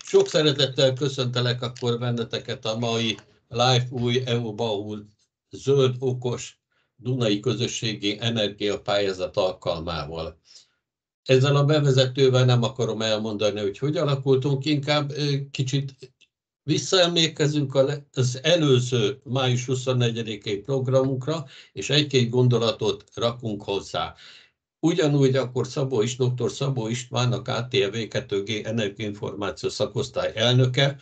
Sok szeretettel köszöntelek akkor benneteket a mai Live új EU-Baul zöld, okos Dunai Közösségi Energiapályázat alkalmával. Ezzel a bevezetővel nem akarom elmondani, hogy alakultunk, inkább kicsit visszaemlékezünk az előző május 24-i programunkra, és egy-két gondolatot rakunk hozzá. Ugyanúgy akkor dr. Szabó István, a KTL V2G Energiainformáció Szakosztály elnöke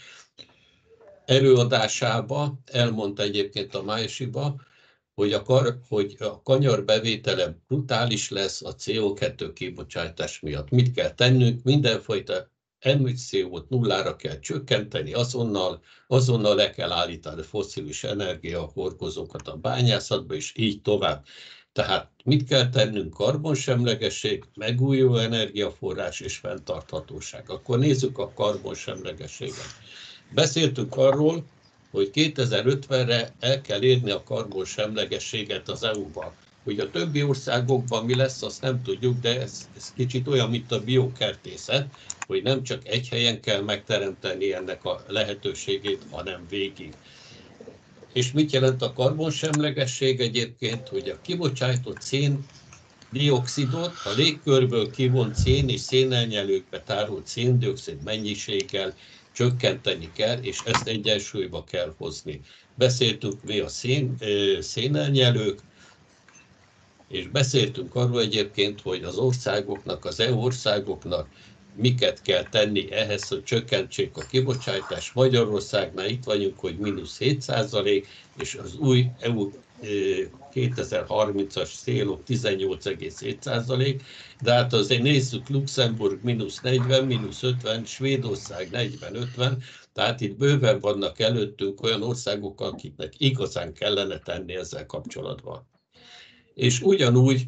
előadásába elmondta egyébként a májusiba, hogy a kanyar bevétele brutális lesz a CO2 kibocsátás miatt. Mit kell tennünk? Mindenfajta emissziót nullára kell csökkenteni, azonnal le kell állítani a fosszilis energiahordozókat a bányászatba, és így tovább. Tehát mit kell tennünk? Karbonsemlegesség, megújuló energiaforrás és fenntarthatóság. Akkor nézzük a karbonsemlegességet. Beszéltünk arról, hogy 2050-re el kell érni a karbonsemlegességet az EU-ban. Hogy a többi országokban mi lesz, azt nem tudjuk, de ez kicsit olyan, mint a biokertészet, hogy nem csak egy helyen kell megteremteni ennek a lehetőségét, hanem végig. És mit jelent a karbonsemlegesség egyébként, hogy a kibocsátott széndioxidot a légkörből kivont szén és szénelnyelőkbe tárolt széndioxid mennyiséggel csökkenteni kell, és ezt egyensúlyba kell hozni. Beszéltünk mi a szénelnyelők, és beszéltünk arról egyébként, hogy az országoknak, az EU országoknak miket kell tenni ehhez, hogy csökkentsék a kibocsátást. Magyarországnál itt vagyunk, hogy -7%, és az új EU 2030-as célok 18,7%, de hát azért nézzük, Luxemburg -40, -50, Svédország 40-50, tehát itt bőven vannak előttünk olyan országok, akiknek igazán kellene tenni ezzel kapcsolatban. És ugyanúgy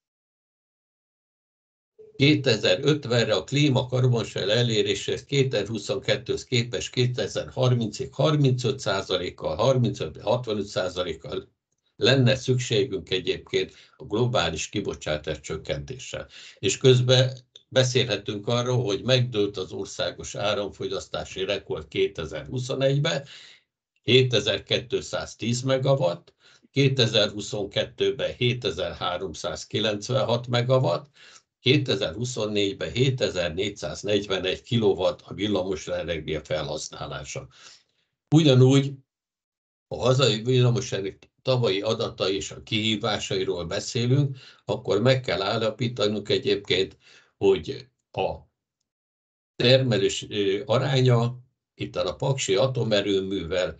2050-re a klímakarbonsemleg eléréséhez 2022-höz képest 2030-ig 35%-kal, 35-65%-kal lenne szükségünk egyébként a globális kibocsátás csökkentéssel. És közben beszélhetünk arról, hogy megdőlt az országos áramfogyasztási rekord 2021-ben, 7210 megawatt, 2022-ben 7396 megawatt, 2024-ben 7441 kW a villamosenergia felhasználása. Ugyanúgy a hazai villamosenergia tavalyi adatai és a kihívásairól beszélünk, akkor meg kell állapítanunk egyébként, hogy a termelés aránya itt a paksi atomerőművel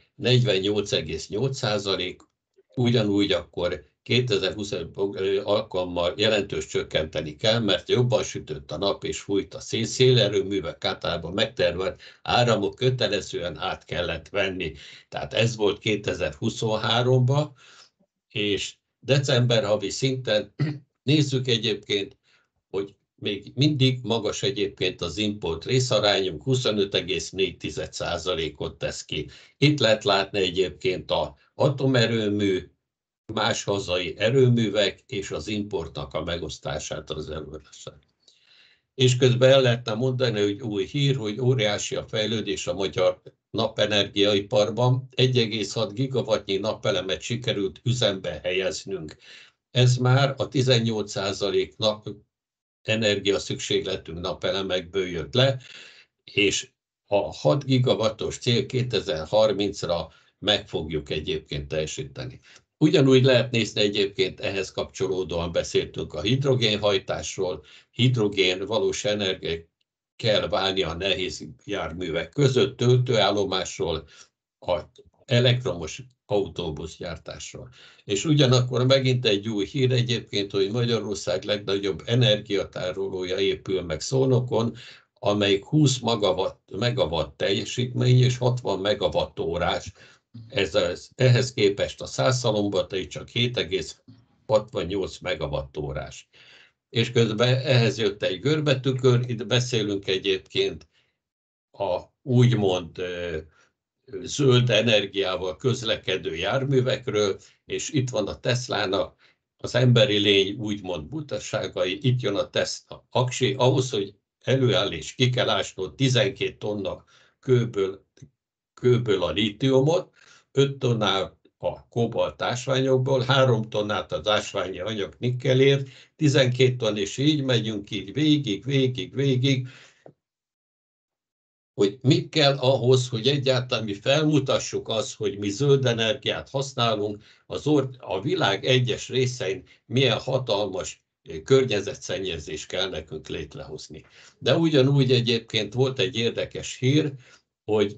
48,8%, ugyanúgy akkor 2020 alkalommal jelentős csökkenteni kell, mert jobban sütött a nap és fújt a szél, szélerőművek általában megtermelt áramok kötelezően át kellett venni. Tehát ez volt 2023-ban, és december havi szinten nézzük egyébként, hogy még mindig magas egyébként az import részarányunk, 25,4%-ot tesz ki. Itt lehet látni egyébként az atomerőmű, más hazai erőművek és az importnak a megosztását az először. És közben el lehetne mondani, hogy új hír, hogy óriási a fejlődés a magyar napenergiaiparban. 1,6 gigawattnyi napelemet sikerült üzembe helyeznünk. Ez már a 18% energia szükségletünk napelemekből jött le, és a 6 gigawattos cél 2030-ra meg fogjuk egyébként teljesíteni. Ugyanúgy lehet nézni egyébként, ehhez kapcsolódóan beszéltünk a hidrogénhajtásról, hidrogén valós energia kell válni a nehéz járművek között, töltőállomásról, a elektromos autóbuszgyártásról. És ugyanakkor megint egy új hír egyébként, hogy Magyarország legnagyobb energiatárolója épül meg Szolnokon, amelyik 20 megawatt teljesítmény és 60 megawattórás. Ehhez képest a Szászhalombatai csak 7,68 megawattórás. És közben ehhez jött egy görbetükör, itt beszélünk egyébként a úgymond zöld energiával közlekedő járművekről, és itt van a Teslának az emberi lény úgymond butaságai, itt jön a Tesla aksi, ahhoz, hogy előáll és ki kell ásnod 12 tonna kőből a lítiumot, 5 tonnát a kobalt ásványokból, 3 tonnát az ásványi anyag nikkelért, 12 ton, és így megyünk így végig, hogy mi kell ahhoz, hogy egyáltalán mi felmutassuk azt, hogy mi zöld energiát használunk, a világ egyes részein milyen hatalmas környezetszennyezést kell nekünk létrehozni. De ugyanúgy egyébként volt egy érdekes hír, hogy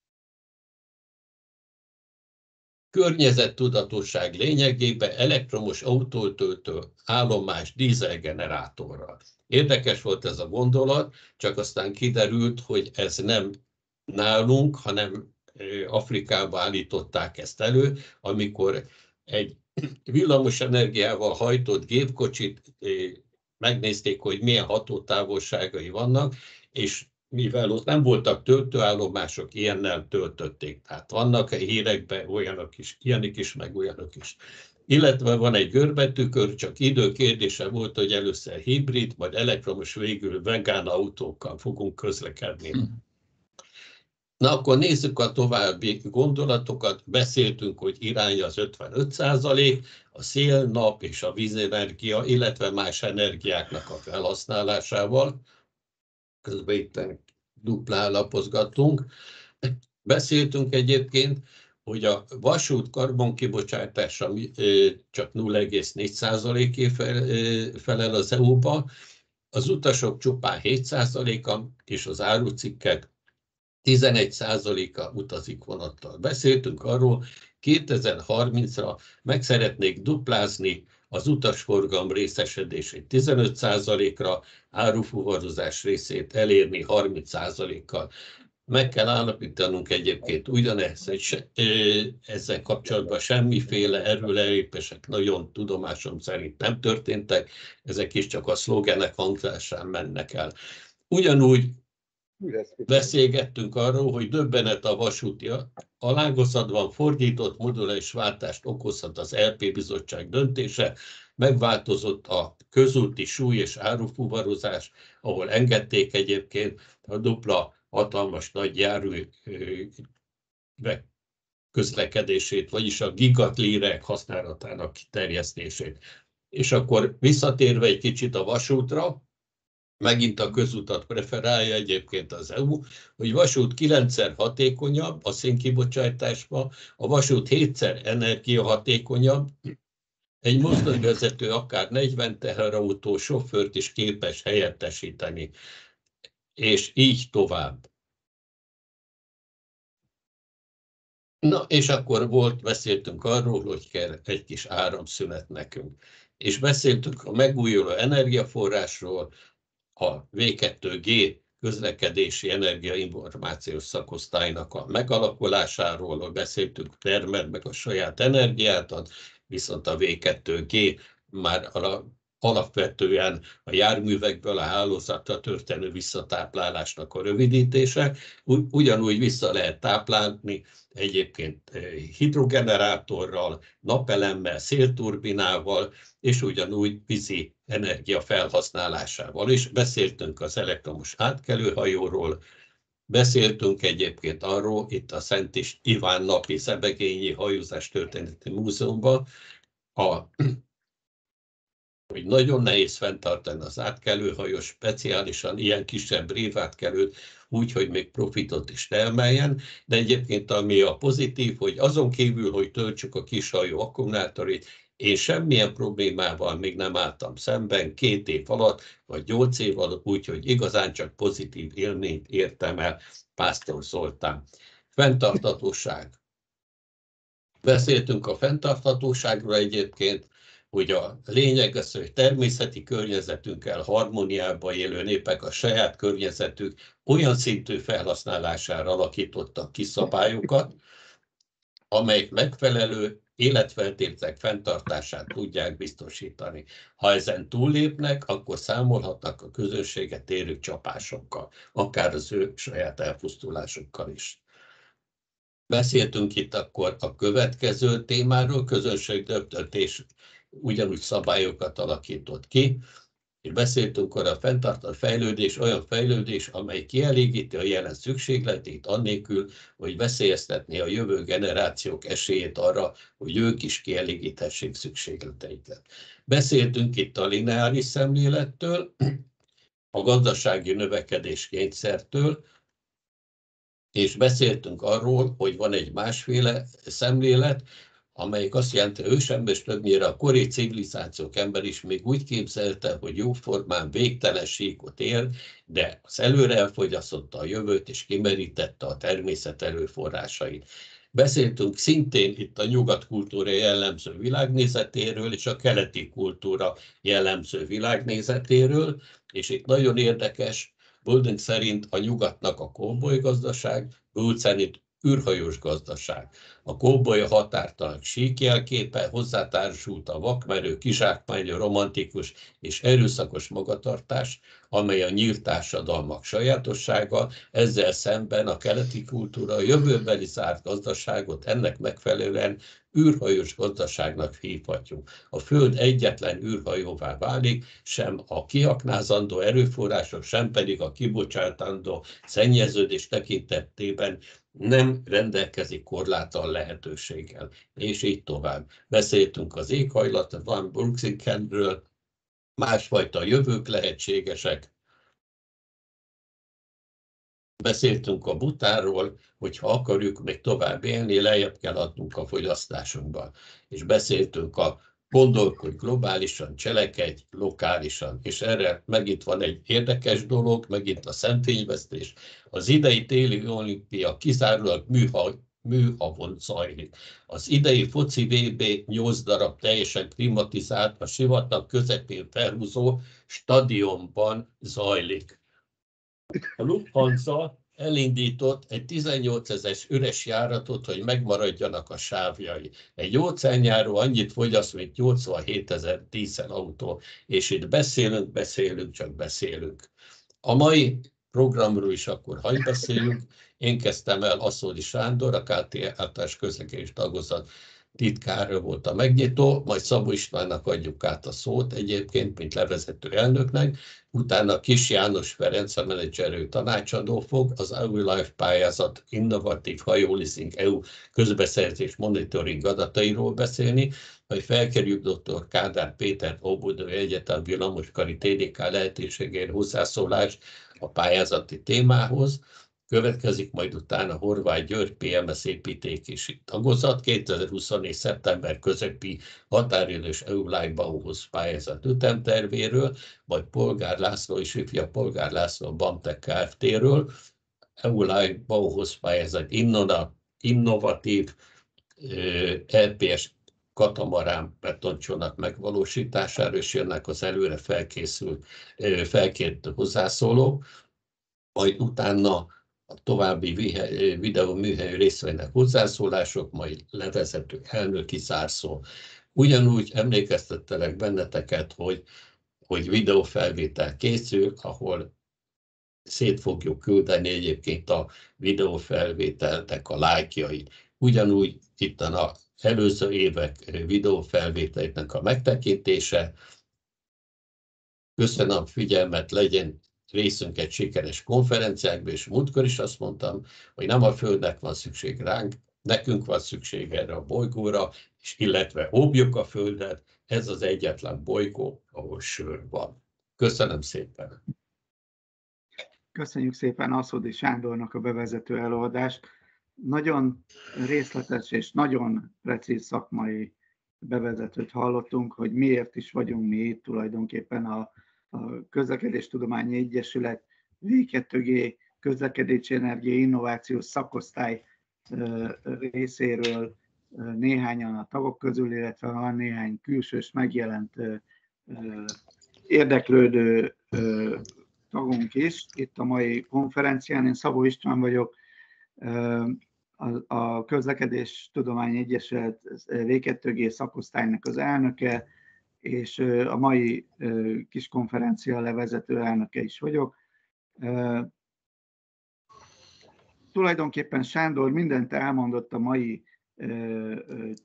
környezettudatosság lényegében elektromos autótöltő állomás dízelgenerátorral. Érdekes volt ez a gondolat, csak aztán kiderült, hogy ez nem nálunk, hanem Afrikában állították ezt elő, amikor egy villamos energiával hajtott gépkocsit megnézték, hogy milyen hatótávolságai vannak, és mivel ott nem voltak töltőállomások, ilyennel töltötték. Tehát vannak a hírekben olyanok is, ilyenek is, meg olyanok is. Illetve van egy görbetükör, csak idő kérdése volt, hogy először hibrid, majd elektromos, végül vegán autókkal fogunk közlekedni. Na akkor nézzük a további gondolatokat. Beszéltünk, hogy irány az 55%, a szél, nap és a vízenergia, illetve más energiáknak a felhasználásával. Közben itt duplán lapozgattunk. Beszéltünk egyébként, hogy a vasút karbonkibocsátása csak 0,4%-ért felel az EU-ba, az utasok csupán 7%-a, és az árucikkek 11%-a utazik vonattal. Beszéltünk arról, 2030-ra meg szeretnék duplázni az utasforgalom részesedését 15%-ra, árufuvarozás részét elérni 30%-kal. Meg kell állapítanunk egyébként ugyanez, hogy ezzel kapcsolatban semmiféle erőlelépések nagyon tudomásom szerint nem történtek, ezek is csak a szlogenek hangzásán mennek el. Ugyanúgy beszélgettünk arról, hogy döbbenet a vasúti alágazatban fordított moduláris váltást okozhat az LP bizottság döntése, megváltozott a közúti súly- és árufuvarozás, ahol engedték egyébként a dupla hatalmas nagy jármű közlekedését, vagyis a gigatlírek használatának kiterjesztését. És akkor visszatérve egy kicsit a vasútra, megint a közutat preferálja egyébként az EU, hogy vasút 9-szer hatékonyabb a szénkibocsátásban, a vasút 7-szer energiahatékonyabb, egy mozdonyvezető akár 40 teherautó sofőrt is képes helyettesíteni, és így tovább. Na, és akkor beszéltünk arról, hogy kell egy kis áramszünet nekünk. És beszéltünk a megújuló energiaforrásról, a V2G közlekedési energiainformációs szakosztálynak a megalakulásáról, beszéltünk termel meg a saját energiát, viszont a V2G már alapvetően a járművekből a hálózatra történő visszatáplálásnak a rövidítése. Ugyanúgy vissza lehet táplálni egyébként hidrogenerátorral, napelemmel, szélturbinával, és ugyanúgy vízi energia felhasználásával is. Beszéltünk az elektromos átkelőhajóról, beszéltünk egyébként arról, itt a Szent Iván napi Szebegényi Hajózás Történeti Múzeumban, hogy nagyon nehéz fenntartani az átkelőhajós, speciálisan ilyen kisebb révátkelőt, úgy, hogy még profitot is termeljen, de egyébként ami a pozitív, hogy azon kívül, hogy töltsük a kishajó akkumulátorit, én semmilyen problémával még nem álltam szemben 2 év alatt, vagy 8 év alatt, úgyhogy igazán csak pozitív élményt értem el, Pásztor Zoltán. Fenntarthatóság. Beszéltünk a fenntarthatóságról egyébként, hogy a lényeg az, hogy természeti környezetünkkel harmóniában élő népek a saját környezetük olyan szintű felhasználására alakítottak ki szabályokat, amelyek megfelelő életfeltételek fenntartását tudják biztosítani. Ha ezen túllépnek, akkor számolhatnak a közönséget érő csapásokkal, akár az ő saját elpusztulásukkal is. Beszéltünk itt akkor a következő témáról, közönségdöntött és ugyanúgy szabályokat alakított ki, és beszéltünk arra a fenntartható fejlődés, olyan fejlődés, amely kielégíti a jelen szükségletét, annélkül, hogy veszélyeztetné a jövő generációk esélyét arra, hogy ők is kielégíthessék szükségleteiket. Beszéltünk itt a lineáris szemlélettől, a gazdasági növekedés kényszertől, és beszéltünk arról, hogy van egy másféle szemlélet, amelyik azt jelenti, hogy ősember és többnyire a kori civilizációk ember is még úgy képzelte, hogy jóformán végtelen síkot él, de az előre elfogyasztotta a jövőt és kimerítette a természet erőforrásait. Beszéltünk szintén itt a nyugat kultúra jellemző világnézetéről és a keleti kultúra jellemző világnézetéről, és itt nagyon érdekes, Boulding szerint a nyugatnak a cowboy gazdaság, Gould szerint űrhajós gazdaság. A cowboy a határtalan síkjelképe, hozzátársult a vakmerő, kizsákmányoló, romantikus és erőszakos magatartás, amely a nyílt társadalmak sajátossága, ezzel szemben a keleti kultúra a jövőbeli zárt gazdaságot ennek megfelelően űrhajós gazdaságnak hívhatjuk. A Föld egyetlen űrhajóvá válik, sem a kiaknázandó erőforrások, sem pedig a kibocsátandó szennyeződés tekintetében nem rendelkezik korlátlan lehetőséggel, és így tovább. Beszéltünk az éghajlat, Van Brooksinghenről, másfajta jövők lehetségesek. Beszéltünk a butánról, hogy ha akarjuk még tovább élni, lejjebb kell adnunk a fogyasztásunkban. És beszéltünk a gondolkodj globálisan, cselekedj lokálisan. És erre megint van egy érdekes dolog, megint a szemfényvesztés. Az idei téli olimpia kizárólag műhavon zajlik. Az idei foci VB 8 darab teljesen klimatizált, a sivatag közepén felhúzó stadionban zajlik. A Lufthansa elindított egy 18 000-es üres járatot, hogy megmaradjanak a sávjai. Egy óceánjáró annyit fogyaszt, mint 87 000 díszelautó, és itt beszélünk, csak beszélünk. A mai programról is akkor hagy beszéljünk. Én kezdtem el, Aszódi Sándor, a KT általános közlekedés tagozat titkára volt a megnyitó, majd Szabó Istvánnak adjuk át a szót egyébként, mint levezető elnöknek, utána Kis János Ferenc, a menedzserő tanácsadó fog az EU Life pályázat innovatív hajóleasing EU közbeszerzés monitoring adatairól beszélni, majd felkerüljük dr. Kádár Péter Óbudai Egyetem villamoskari TDK lehetőségére hozzászólás a pályázati témához. Következik majd utána Horváth György, PMS építési tagozat, 2024. szeptember közepi határidős EU Life Bauhaus pályázat ütemtervéről, majd Polgár László és ifja Polgár László Bamtek Kft-ről, EU Life Bauhaus pályázat innovatív LPS katamarán betoncsónak megvalósítására, és jönnek az előre felkért hozzászólók, majd utána a további videóműhely részvevőnek hozzászólások, majd levezető elnöki zárszó. Ugyanúgy emlékeztettelek benneteket, hogy videófelvétel készül, ahol szét fogjuk küldeni egyébként a videófelvételnek a lájkjait. Ugyanúgy itt az előző évek videófelvételnek a megtekintése. Köszönöm a figyelmet, legyen részünk egy sikeres konferenciákban, és múltkor is azt mondtam, hogy nem a Földnek van szükség ránk, nekünk van szükség erre a bolygóra, és illetve óvjuk a Földet, ez az egyetlen bolygó, ahol sör van. Köszönöm szépen! Köszönjük szépen Aszódi Sándornak a bevezető előadást. Nagyon részletes és nagyon precíz szakmai bevezetőt hallottunk, hogy miért is vagyunk mi itt tulajdonképpen a Közlekedéstudományi Egyesület V2G közlekedési energia innovációs szakosztály részéről néhányan a tagok közül, illetve van néhány külsős megjelent érdeklődő tagunk is itt a mai konferencián. Én Szabó István vagyok, a Közlekedéstudományi Egyesület V2G szakosztálynak az elnöke, és a mai kis konferencia levezető elnöke is vagyok. Tulajdonképpen Sándor mindent elmondott a mai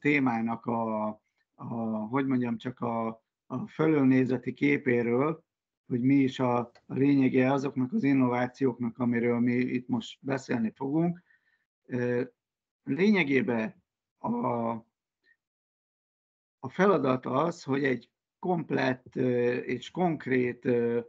témának csak a fölülnézeti képéről, hogy mi is a lényege azoknak az innovációknak, amiről mi itt most beszélni fogunk. Lényegében a feladat az, hogy egy komplett és konkrét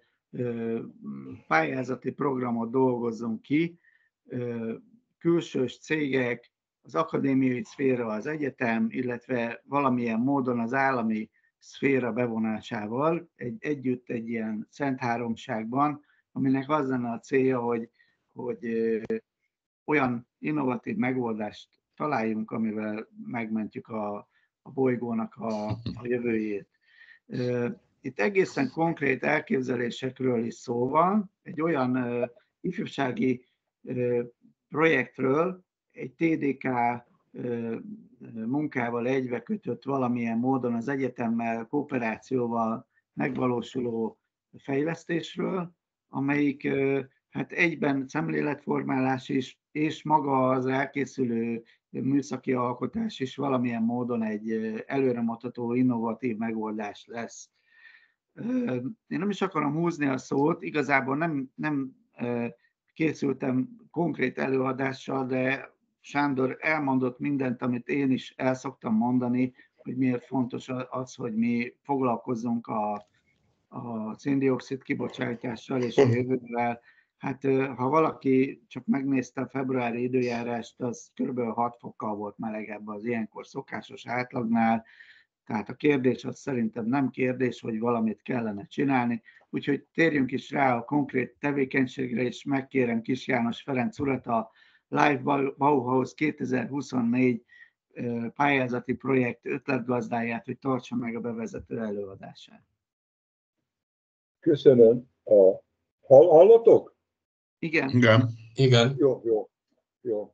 pályázati programot dolgozzunk ki, külsős cégek, az akadémiai szféra, az egyetem, illetve valamilyen módon az állami szféra bevonásával együtt egy ilyen szent háromságban, aminek az lenne a célja, hogy olyan innovatív megoldást találjunk, amivel megmentjük a bolygónak a jövőjét. Itt egészen konkrét elképzelésekről is szó van, egy olyan ifjúsági projektről, egy TDK munkával egybekötött valamilyen módon az egyetemmel, kooperációval megvalósuló fejlesztésről, amelyik hát egyben szemléletformálás is, és maga az elkészülő műszaki alkotás is valamilyen módon egy előremutató, innovatív megoldás lesz. Én nem is akarom húzni a szót, igazából nem készültem konkrét előadással, de Sándor elmondott mindent, amit én is el szoktam mondani, hogy miért fontos az, hogy mi foglalkozzunk a szén-dioxid kibocsátással és a jövővel. Hát ha valaki csak megnézte a februári időjárást, az kb. 6 fokkal volt melegebb az ilyenkor szokásos átlagnál, tehát a kérdés az szerintem nem kérdés, hogy valamit kellene csinálni, úgyhogy térjünk is rá a konkrét tevékenységre, és megkérem Kis János Ferenc urat, a Live Bauhaus 2024 pályázati projekt ötletgazdáját, hogy tartsa meg a bevezető előadását. Köszönöm. Hallotok? Igen. Igen. Jó.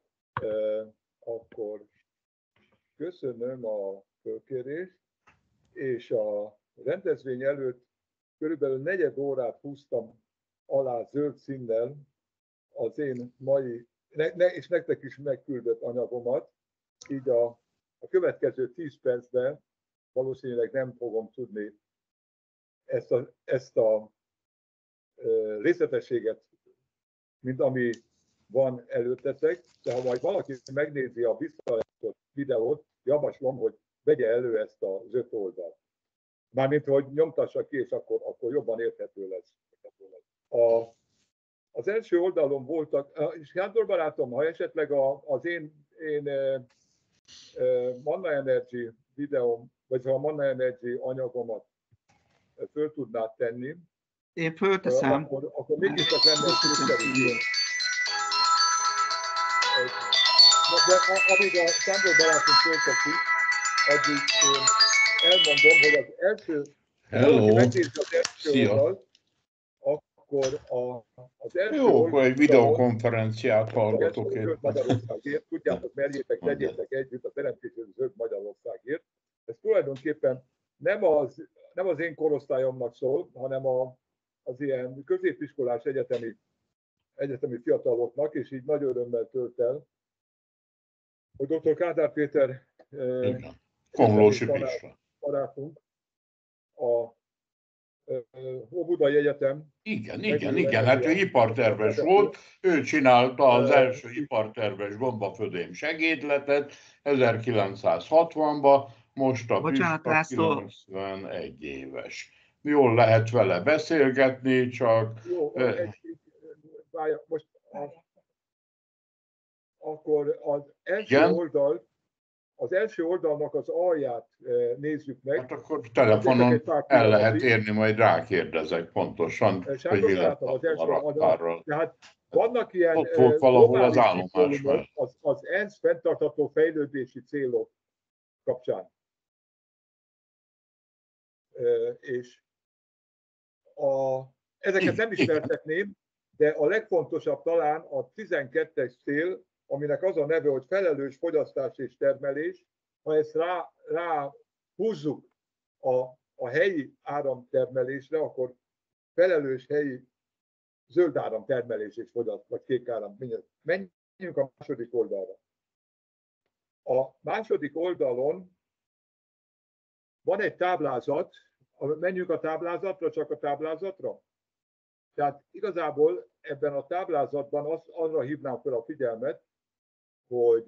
Akkor köszönöm a fölkérést, és a rendezvény előtt körülbelül 4 órát húztam alá zöld színnel az én mai, és nektek is megküldött anyagomat, így a következő 10 percben valószínűleg nem fogom tudni ezt a részletességet, mint ami van előttetek, de ha majd valaki megnézi a visszaállított videót, javaslom, hogy vegye elő ezt az 5 oldalt. Mármint, hogy nyomtassa ki, és akkor jobban érthető lesz. Az első oldalon voltak, és Sándor barátom, ha esetleg az én Manna Energy videóm, vagy ha a Manna Energy anyagomat föl tudnád tenni, én fölteszem. Akkor mégiscsak lenne egy tisztelő. De amíg a Sándor barátom fölteszi, addig elmondom, hogy az első, valaki megnézi az első oldalt, akkor az első oldalt... Jó, egy videokonferenciát hallgatok én. Magyarországért, tudjátok, merjétek, tegyétek együtt a Teremtésért Zöld Magyarországért. Ez tulajdonképpen nem az én korosztályomnak szól, hanem az ilyen középiskolás egyetemi fiataloknak, és így nagy örömmel tölt el, hogy dr. Kádár Péter barátunk a Óbudai Egyetem. Igen, hát ő iparterves volt, ő csinálta az első iparterves gombafödém segédletet 1960-ban, most a Püspök 91 éves. Jól lehet vele beszélgetni, csak... Jó, most akkor az első oldalnak az alját nézzük meg. Hát akkor telefonon el lehet érni, majd rákérdezek pontosan, hogy mi lett a Tehát vannak ilyen ott volt valahol az állomás az ENSZ fenntartható fejlődési célok kapcsán. És ezeket nem ismertetném, de a legfontosabb talán a 12-es cél, aminek az a neve, hogy felelős fogyasztás és termelés. Ha ezt rá húzzuk a helyi áramtermelésre, akkor felelős helyi zöld áramtermelés és fogyasztás, vagy kék áram. Menjünk a második oldalra. A második oldalon van egy táblázat, menjünk a táblázatra, csak a táblázatra. Tehát igazából ebben a táblázatban arra hívnám fel a figyelmet, hogy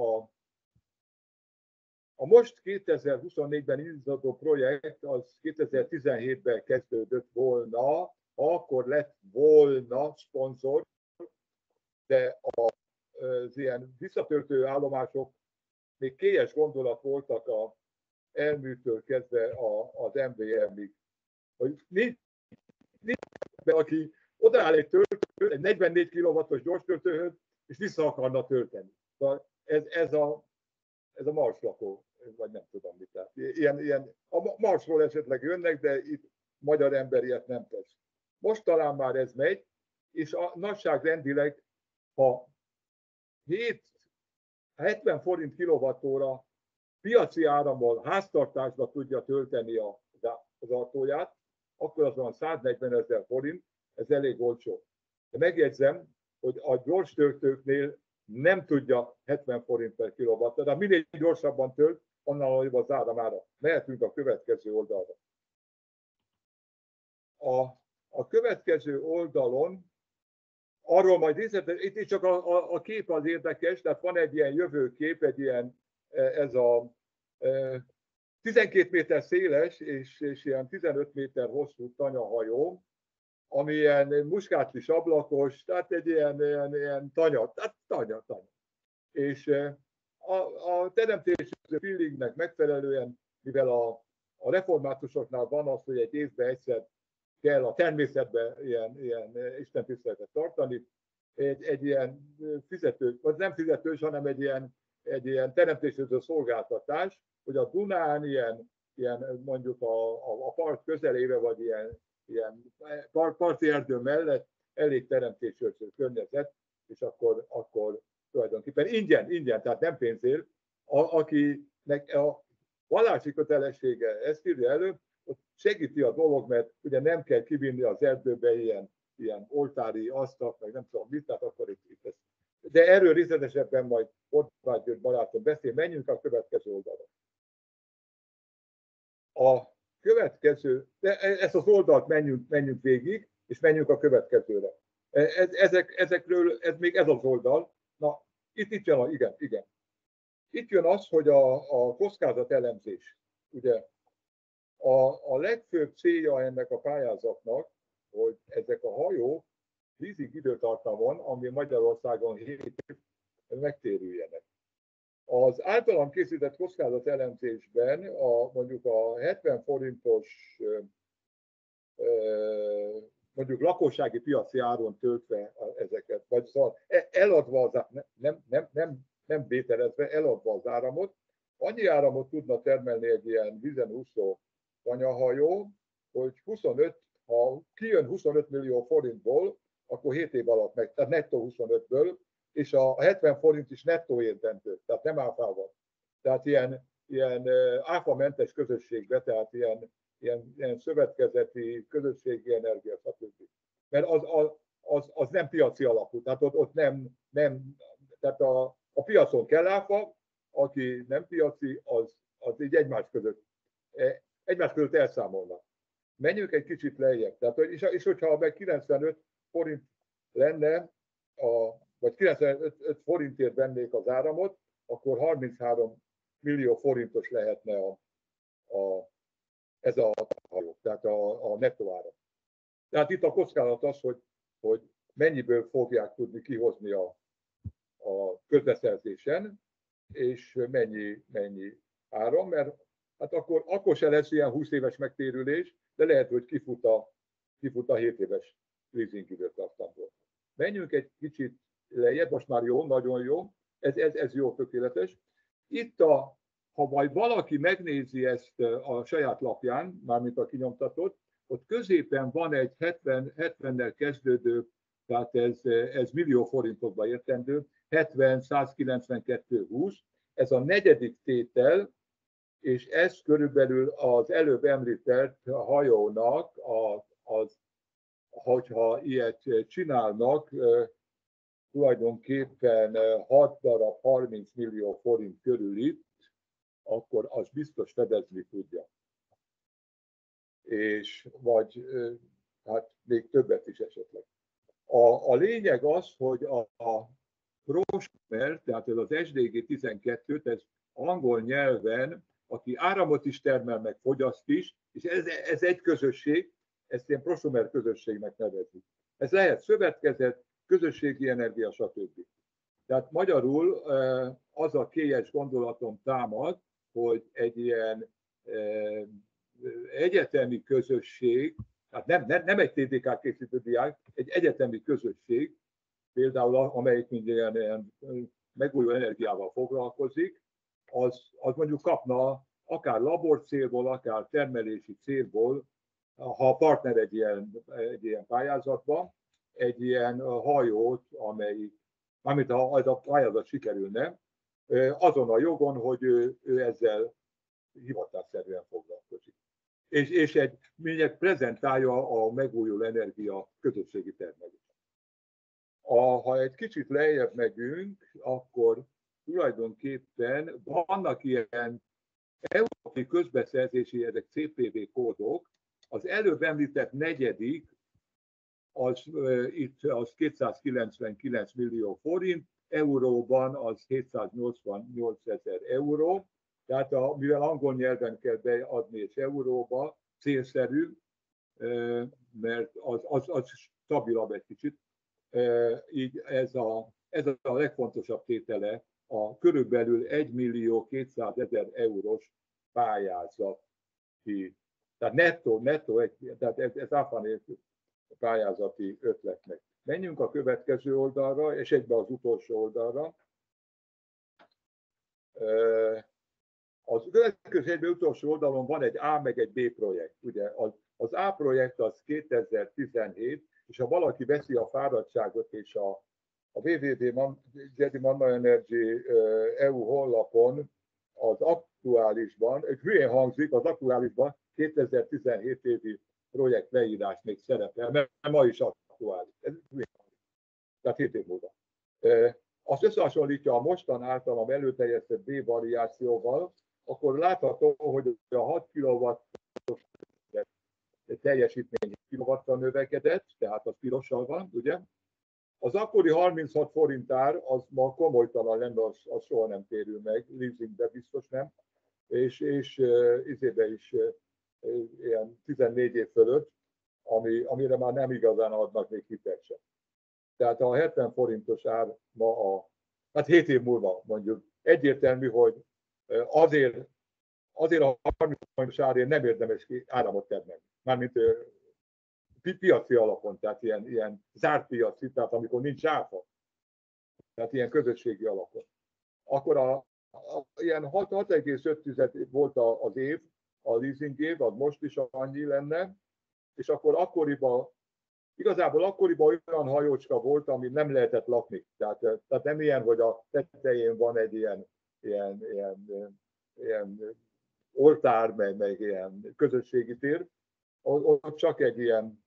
a most 2024-ben indítható projekt az 2017-ben kezdődött volna, akkor lett volna szponzor, de az ilyen visszatöltő állomások még kélyes gondolat voltak a elműtől kezdve az MVM-ig. Hogy nincs aki odaáll egy töltő, egy 44 kW-os gyors töltőhöz, és vissza akarna tölteni. Ez a marslakó, vagy nem tudom mit. Tehát ilyen, a Marsról esetleg jönnek, de itt magyar ember ilyet nem tesz. Most talán már ez megy, és a nagyságrendileg, ha 70 forint kilowattóra piaci árammal háztartásba tudja tölteni az autóját, akkor az van 140 000 forint, ez elég olcsó. De megjegyzem, hogy a gyors töltőknél nem tudja 70 forint per kilowatt, de minél gyorsabban tölt, annál nagyobb az áramára. Mehetünk a következő oldalra. A következő oldalon, arról majd itt csak a kép az érdekes, tehát van egy ilyen jövőkép, egy ilyen, ez a 12 méter széles és ilyen 15 méter hosszú tanyahajó, ami ilyen muskátlis ablakos, tehát egy ilyen tanya. És a teremtési feelingnek megfelelően, mivel a reformátusoknál van az, hogy egy évben egyszer kell a természetben ilyen istentiszteletet tartani, egy ilyen fizető, vagy nem fizetős, hanem egy ilyen teremtésöző szolgáltatás, hogy a Dunán ilyen mondjuk a part közelébe, vagy ilyen parti erdő mellett elég teremtésőrző környezet, és akkor tulajdonképpen ingyen, tehát nem pénzért, akinek a vallási kötelessége ezt írja elő, ott segíti a dolog, mert ugye nem kell kivinni az erdőbe ilyen oltári asztalt, meg nem tudom mit, tehát akkor itt ez. De erről részletesebben majd Horváth György barátom beszél, menjünk a következő oldalra. A következő, de ezt az oldalt menjünk végig, és menjünk a következőre. Ezekről, ez még ez az oldal. Na, itt jön igen. Itt jön az, hogy a kockázat elemzés. Ugye a legfőbb célja ennek a pályázatnak, hogy ezek a hajók leasing időtartamon, ami Magyarországon 7 év, megtérüljenek. Az általam készített kockázatelemzésben mondjuk a 70 forintos mondjuk lakossági piaci áron töltve ezeket, vagy szóval eladva nem bételezve, eladva az áramot, annyi áramot tudna termelni egy ilyen vízen úszó tanyahajó, hogy ha kijön 25 millió forintból, akkor 7 év alatt meg, tehát nettó 25-ből, és a 70 forint is nettó értendő, tehát nem áfával. Tehát ilyen áfamentes közösségbe, tehát ilyen szövetkezeti, közösségi energia, stb. Mert az nem piaci alapú, tehát ott nem tehát a piacon kell áfa, aki nem piaci, az így egymás között elszámolnak. Menjünk egy kicsit lejjebb. Tehát, és hogyha meg 95 forint lenne, vagy 95 forintért vennék az áramot, akkor 33 millió forintos lehetne ez a hajó, tehát a nettó áram. Tehát itt a kockázat az, hogy mennyiből fogják tudni kihozni a közbeszerzésen, és mennyi áram, mert hát akkor se lesz ilyen 20 éves megtérülés, de lehet, hogy kifut a 7 éves leasing időtartamból. Menjünk egy kicsit lejjebb, most már jó, nagyon jó, ez jó, tökéletes. Itt ha majd valaki megnézi ezt a saját lapján, mármint a kinyomtatott, ott középen van egy 70-nel kezdődő, tehát ez millió forintokba értendő, 70, 192, 20, ez a negyedik tétel, és ez körülbelül az előbb említett hajónak, hogyha ilyet csinálnak, tulajdonképpen 6 darab 30 millió forint körül itt, akkor az biztos fedezni tudja. és vagy hát még többet is esetleg. A lényeg az, hogy a prosumer, tehát ez az SDG 12-t, ez angol nyelven, aki áramot is termel, meg fogyaszt is, és ez egy közösség, ezt ilyen prosumer közösségnek nevezik. Ez lehet szövetkezet, közösségi energia, stb. Tehát magyarul az a kélyes gondolatom támad, hogy egy ilyen egyetemi közösség, tehát nem egy TDK készítő diák, egy egyetemi közösség, például amelyik ilyen megújuló energiával foglalkozik, az mondjuk kapna akár laborcélból, akár termelési célból, ha a partner egy ilyen pályázatban, egy ilyen hajót, amelyik, mármint ha ez a pályázat sikerülne, azon a jogon, hogy ő ezzel hivatásszerűen foglalkozik. És egy prezentálja a megújuló energia közösségi termelést. Ha egy kicsit lejjebb megyünk, akkor tulajdonképpen vannak ilyen európai közbeszerzési, ezek CPV kódok. Az előbb említett negyedik, itt az 299 millió forint, euróban az 788 000 euró, tehát mivel angol nyelven kell beadni és euróba, célszerű, mert az stabilabb egy kicsit. Így ez a legfontosabb tétele a körülbelül 1 200 000 eurós pályázati, tehát nettó, tehát ez áfa nélkül pályázati ötletnek. Menjünk a következő oldalra, és egybe az utolsó oldalra. Az következő egybe utolsó oldalon van egy A meg egy B projekt. Ugye az A projekt az 2017, és ha valaki veszi a fáradtságot és a www.jedi-manna-energy EU honlapon az aktuálisban, hülyén hangzik, az aktuálisban 2017 évi projekt leírás még szerepel, mert ma is aktuális. Ez hülyén hangzik. Tehát 7 év múlva. Azt összehasonlítja a mostan általam előterjesztett B variációval, akkor látható, hogy a 6 kW teljesítmény kilowattal növekedett, tehát az pirossal van, ugye? Az akkori 36 forintár, az ma komolytalan lenne, az soha nem térül meg, leasingbe biztos nem, és izébe is ilyen 14 év fölött, amire már nem igazán adnak még hitelt sem. Tehát a 70 forintos ár ma hát 7 év múlva mondjuk egyértelmű, hogy azért a 30 forintos árért nem érdemes áramot termelni. Mármint piaci alapon, tehát ilyen zárt piaci, tehát amikor nincs áfa, tehát ilyen közösségi alapon. Akkor ilyen 6,5 volt az év, a leasing év, az most is annyi lenne, és akkor akkoriban olyan hajócska volt, ami nem lehetett lakni. Tehát nem ilyen, hogy a tetején van egy ilyen oltár, meg ilyen közösségi tér, ott csak egy ilyen,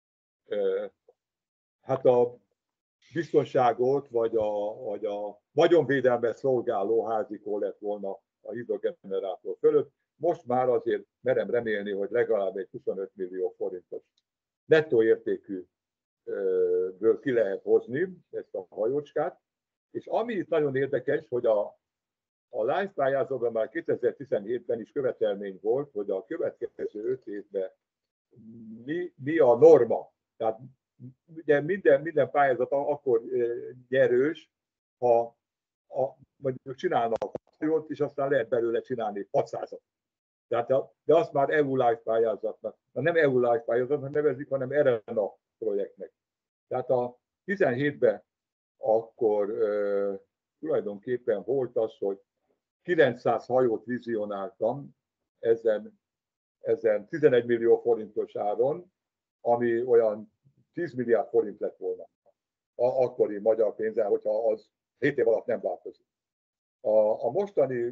hát a biztonságot, vagy a vagyonvédelmet szolgáló házikó lett volna a hidrogenerátor fölött. Most már azért merem remélni, hogy legalább egy 25 millió forintos nettó értékűből ki lehet hozni ezt a hajócskát. És ami itt nagyon érdekes, hogy a LIFE pályázatban már 2017-ben is követelmény volt, hogy a következő 5 évben mi a norma. Tehát ugye minden pályázat akkor nyerős, ha mondjuk csinálnak hajót, és aztán lehet belőle csinálni 600-at. De azt már EU LIFE pályázatnak, nem EU LIFE pályázatnak nevezik, hanem ERENA projektnek. Tehát a 17-ben akkor tulajdonképpen volt az, hogy 900 hajót vizionáltam ezen 11 millió forintos áron, ami olyan 10 milliárd forint lett volna akkori magyar pénzzel, hogyha az 7 év alatt nem változik. A mostani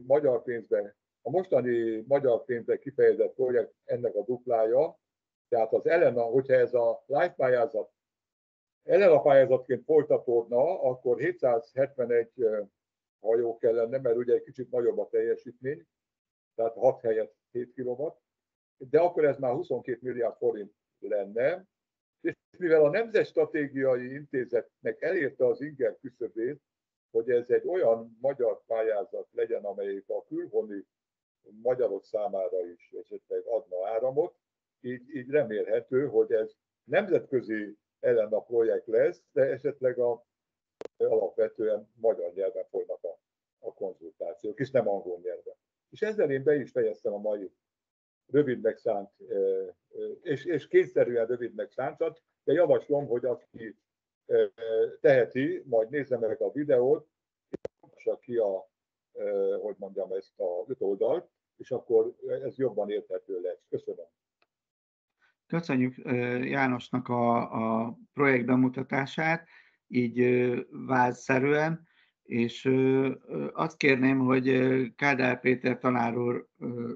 magyar pénzbe kifejezett projekt ennek a duplája, tehát az ELENA, hogyha ez a LIFE pályázat ELENA pályázatként folytatódna, akkor 771 hajó kellene, mert ugye egy kicsit nagyobb a teljesítmény, tehát 6 helyett 7 kW, de akkor ez már 22 milliárd forint lenne, és mivel a Nemzetstratégiai Intézetnek elérte az inger küszöbét, hogy ez egy olyan magyar pályázat legyen, amelyik a külhoni magyarok számára is esetleg adna áramot, így remélhető, hogy ez nemzetközi Elena projekt lesz, de esetleg alapvetően magyar nyelven folynak a konzultációk, és nem angol nyelven. És ezzel én be is fejeztem a mai rövidnek szánt, és kényszerűen rövidnek szántat, de javaslom, hogy aki teheti, majd nézze meg a videót, és ki hogy mondjam, ezt a 5 oldalt, és akkor ez jobban érthető lesz. Köszönöm. Köszönjük Jánosnak a projekt bemutatását, így vázszerűen, és azt kérném, hogy Kádár Péter tanár úr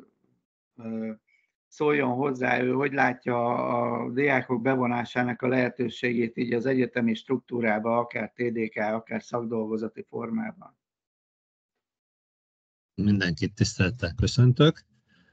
szóljon hozzá, ő hogy látja a diákok bevonásának a lehetőségét így az egyetemi struktúrába, akár TDK, akár szakdolgozati formában. Mindenkit tisztelettel köszöntök.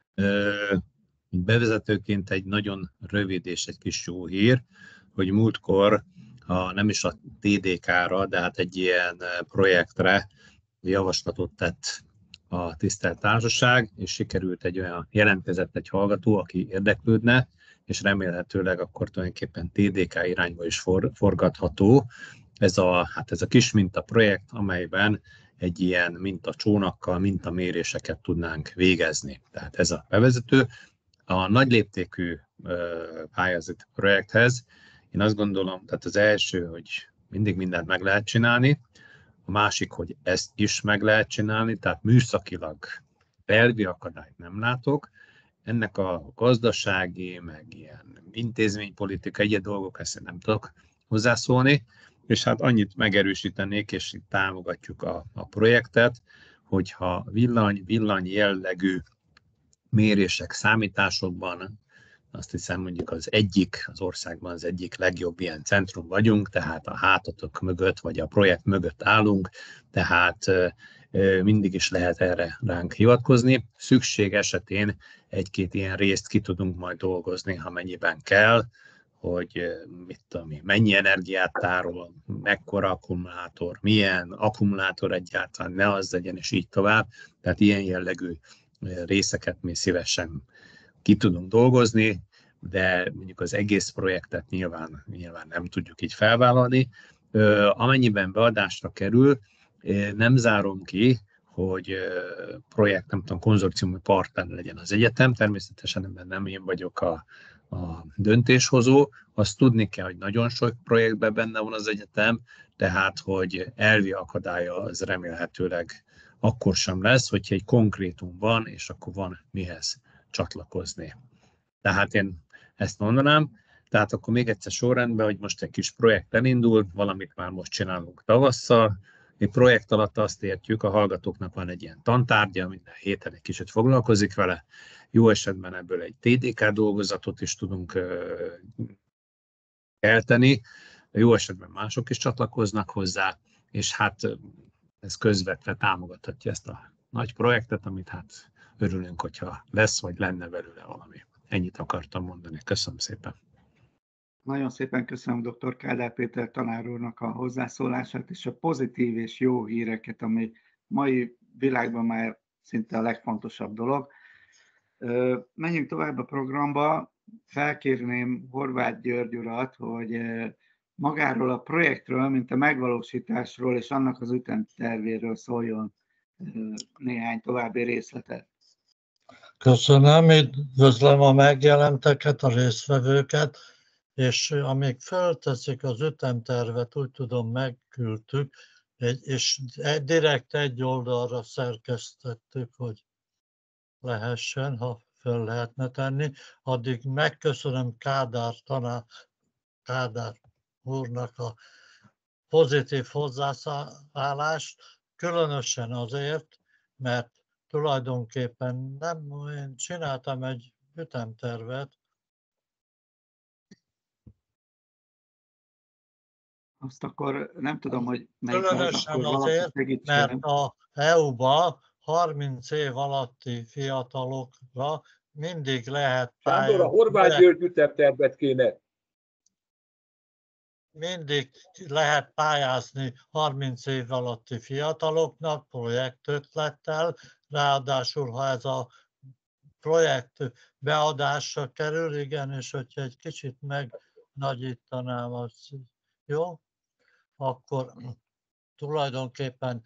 Bevezetőként egy nagyon rövid és egy kis jó hír, hogy múltkor, ha nem is a TDK-ra, de hát egy ilyen projektre javaslatot tett a tisztelt társaság, és sikerült jelentkezett egy hallgató, aki érdeklődne, és remélhetőleg akkor tulajdonképpen TDK irányba is forgatható. Ez a kis mintaprojekt, amelyben egy ilyen mintacsónakkal mintaméréseket tudnánk végezni. Tehát ez a bevezető. A nagy léptékű pályázati projekthez én azt gondolom, tehát az első, hogy mindig mindent meg lehet csinálni, a másik, hogy ezt is meg lehet csinálni, tehát műszakilag elvi akadályt nem látok. Ennek a gazdasági, meg ilyen intézménypolitika, egyéb dolgok, ezt nem tudok hozzászólni, és hát annyit megerősítenék, és itt támogatjuk a projektet, hogyha villany jellegű mérések, számításokban, azt hiszem mondjuk az országban az egyik legjobb ilyen centrum vagyunk, tehát a hátatok mögött, vagy a projekt mögött állunk, tehát mindig is lehet erre ránk hivatkozni. Szükség esetén egy-két ilyen részt ki tudunk majd dolgozni, ha mennyiben kell, hogy mennyi energiát tárol, mekkora akkumulátor, milyen akkumulátor egyáltalán, ne az legyen, és így tovább. Tehát ilyen jellegű részeket mi szívesen ki tudunk dolgozni, de mondjuk az egész projektet nyilván nem tudjuk így felvállalni. Amennyiben beadásra kerül, nem zárom ki, hogy projekt, nem tudom, konzorciumi partner legyen az egyetem, természetesen ebben nem én vagyok a döntéshozó. Azt tudni kell, hogy nagyon sok projektben benne van az egyetem, tehát hogy elvi akadálya az remélhetőleg akkor sem lesz, hogyha egy konkrétum van, és akkor van mihez csatlakozni. Tehát én ezt mondanám, tehát akkor még egyszer sorrendben, hogy most egy kis projekt elindul, valamit már most csinálunk tavasszal. Egy projekt alatt azt értjük, a hallgatóknak van egy ilyen tantárgya, minden héten egy kicsit foglalkozik vele, jó esetben ebből egy TDK dolgozatot is tudunk elteni, jó esetben mások is csatlakoznak hozzá, és hát ez közvetve támogathatja ezt a nagy projektet, amit hát örülünk, hogyha lesz, vagy lenne belőle valami. Ennyit akartam mondani. Köszönöm szépen. Nagyon szépen köszönöm dr. Kádár Péter tanár úrnak a hozzászólását, és a pozitív és jó híreket, ami mai világban már szinte a legfontosabb dolog. Menjünk tovább a programba. Felkérném Horváth György urat, hogy magáról a projektről, mint a megvalósításról és annak az ütemtervéről szóljon néhány további részletet. Köszönöm, üdvözlöm a megjelenteket, a résztvevőket, és amíg fölteszik az ütemtervet, úgy tudom, megküldtük, és direkt egy oldalra szerkesztettük, hogy lehessen, ha föl lehetne tenni. Addig megköszönöm Kádár úrnak a pozitív hozzászállást, különösen azért, mert tulajdonképpen én csináltam egy ütemtervet. Azt akkor nem tudom, hogy különösen azért, mert a EU-ba 30 év alatti fiatalokra mindig lehet Sándor, a Horváth György ütemtervet kéne. Mindig lehet pályázni 30 év alatti fiataloknak projektötlettel, ráadásul ha ez a projekt beadásra kerül, igen, és hogyha egy kicsit megnagyítanám, az jó, akkor tulajdonképpen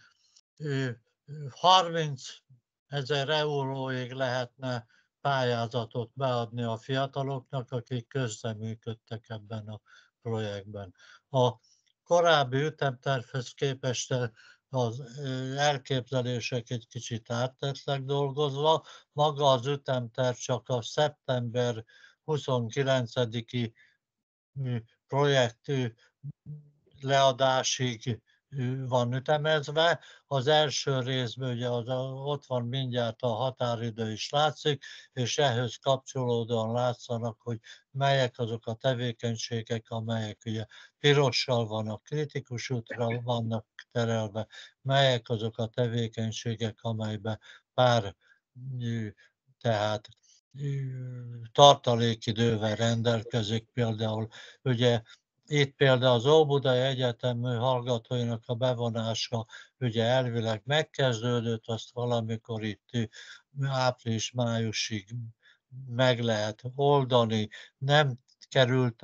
30 000 euróig lehetne pályázatot beadni a fiataloknak, akik közreműködtek ebben a projektben. A korábbi ütemtervhez képest az elképzelések egy kicsit áttettek dolgozva. Maga az ütemterv csak a szeptember 29-i projekt leadásig van ütemezve. Az első részben ugye ott van mindjárt a határidő is látszik, és ehhez kapcsolódóan látszanak, hogy melyek azok a tevékenységek, amelyek ugye pirossal vannak, kritikus útra vannak terelve, melyek azok a tevékenységek, amelyben pár tehát tartalékidővel rendelkezik, például ugye itt például az Óbudai Egyetem hallgatóinak a bevonása ugye elvileg megkezdődött, azt valamikor itt április-májusig meg lehet oldani, nem került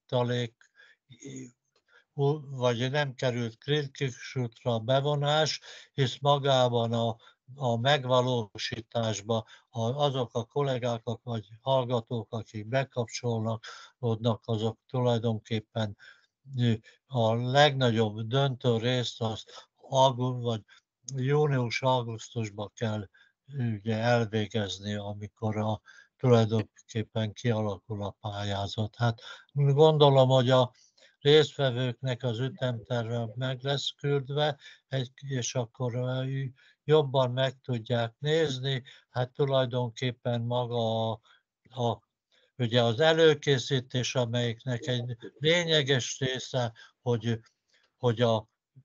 vagy nem került kritikus útra a bevonás, hisz magában a megvalósításba azok a kollégák vagy hallgatók, akik bekapcsolnak, azok tulajdonképpen a legnagyobb döntő részt azt vagy június-augusztusban kell ugye elvégezni, amikor tulajdonképpen kialakul a pályázat. Hát gondolom, hogy a résztvevőknek az ütemterve meg lesz küldve, és akkor jobban meg tudják nézni. Hát tulajdonképpen maga ugye az előkészítés, amelyiknek egy lényeges része, hogy a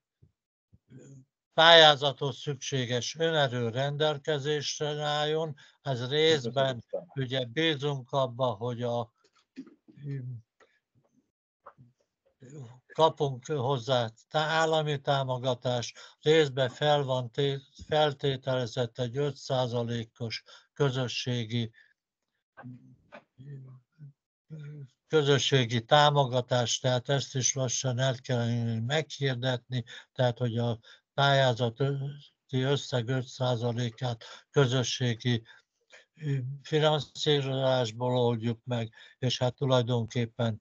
pályázatos szükséges önerő rendelkezésre álljon, ez részben ugye bízunk abba, hogy kapunk hozzá állami támogatást, részben feltételezett egy 5%-os közösségi támogatást, tehát ezt is lassan el kell meghirdetni, tehát hogy a pályázati összeg 5%-át közösségi finanszírozásból oldjuk meg, és hát tulajdonképpen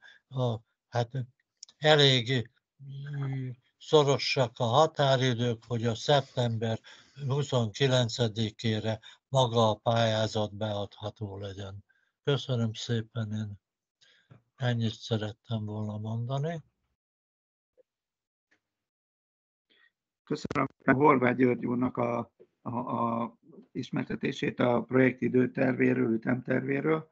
elég szorosak a határidők, hogy a szeptember 29-ére maga a pályázat beadható legyen. Köszönöm szépen, én ennyit szerettem volna mondani. Köszönöm a Horváth György úrnak a ismertetését a projekt időtervéről, ütemtervéről.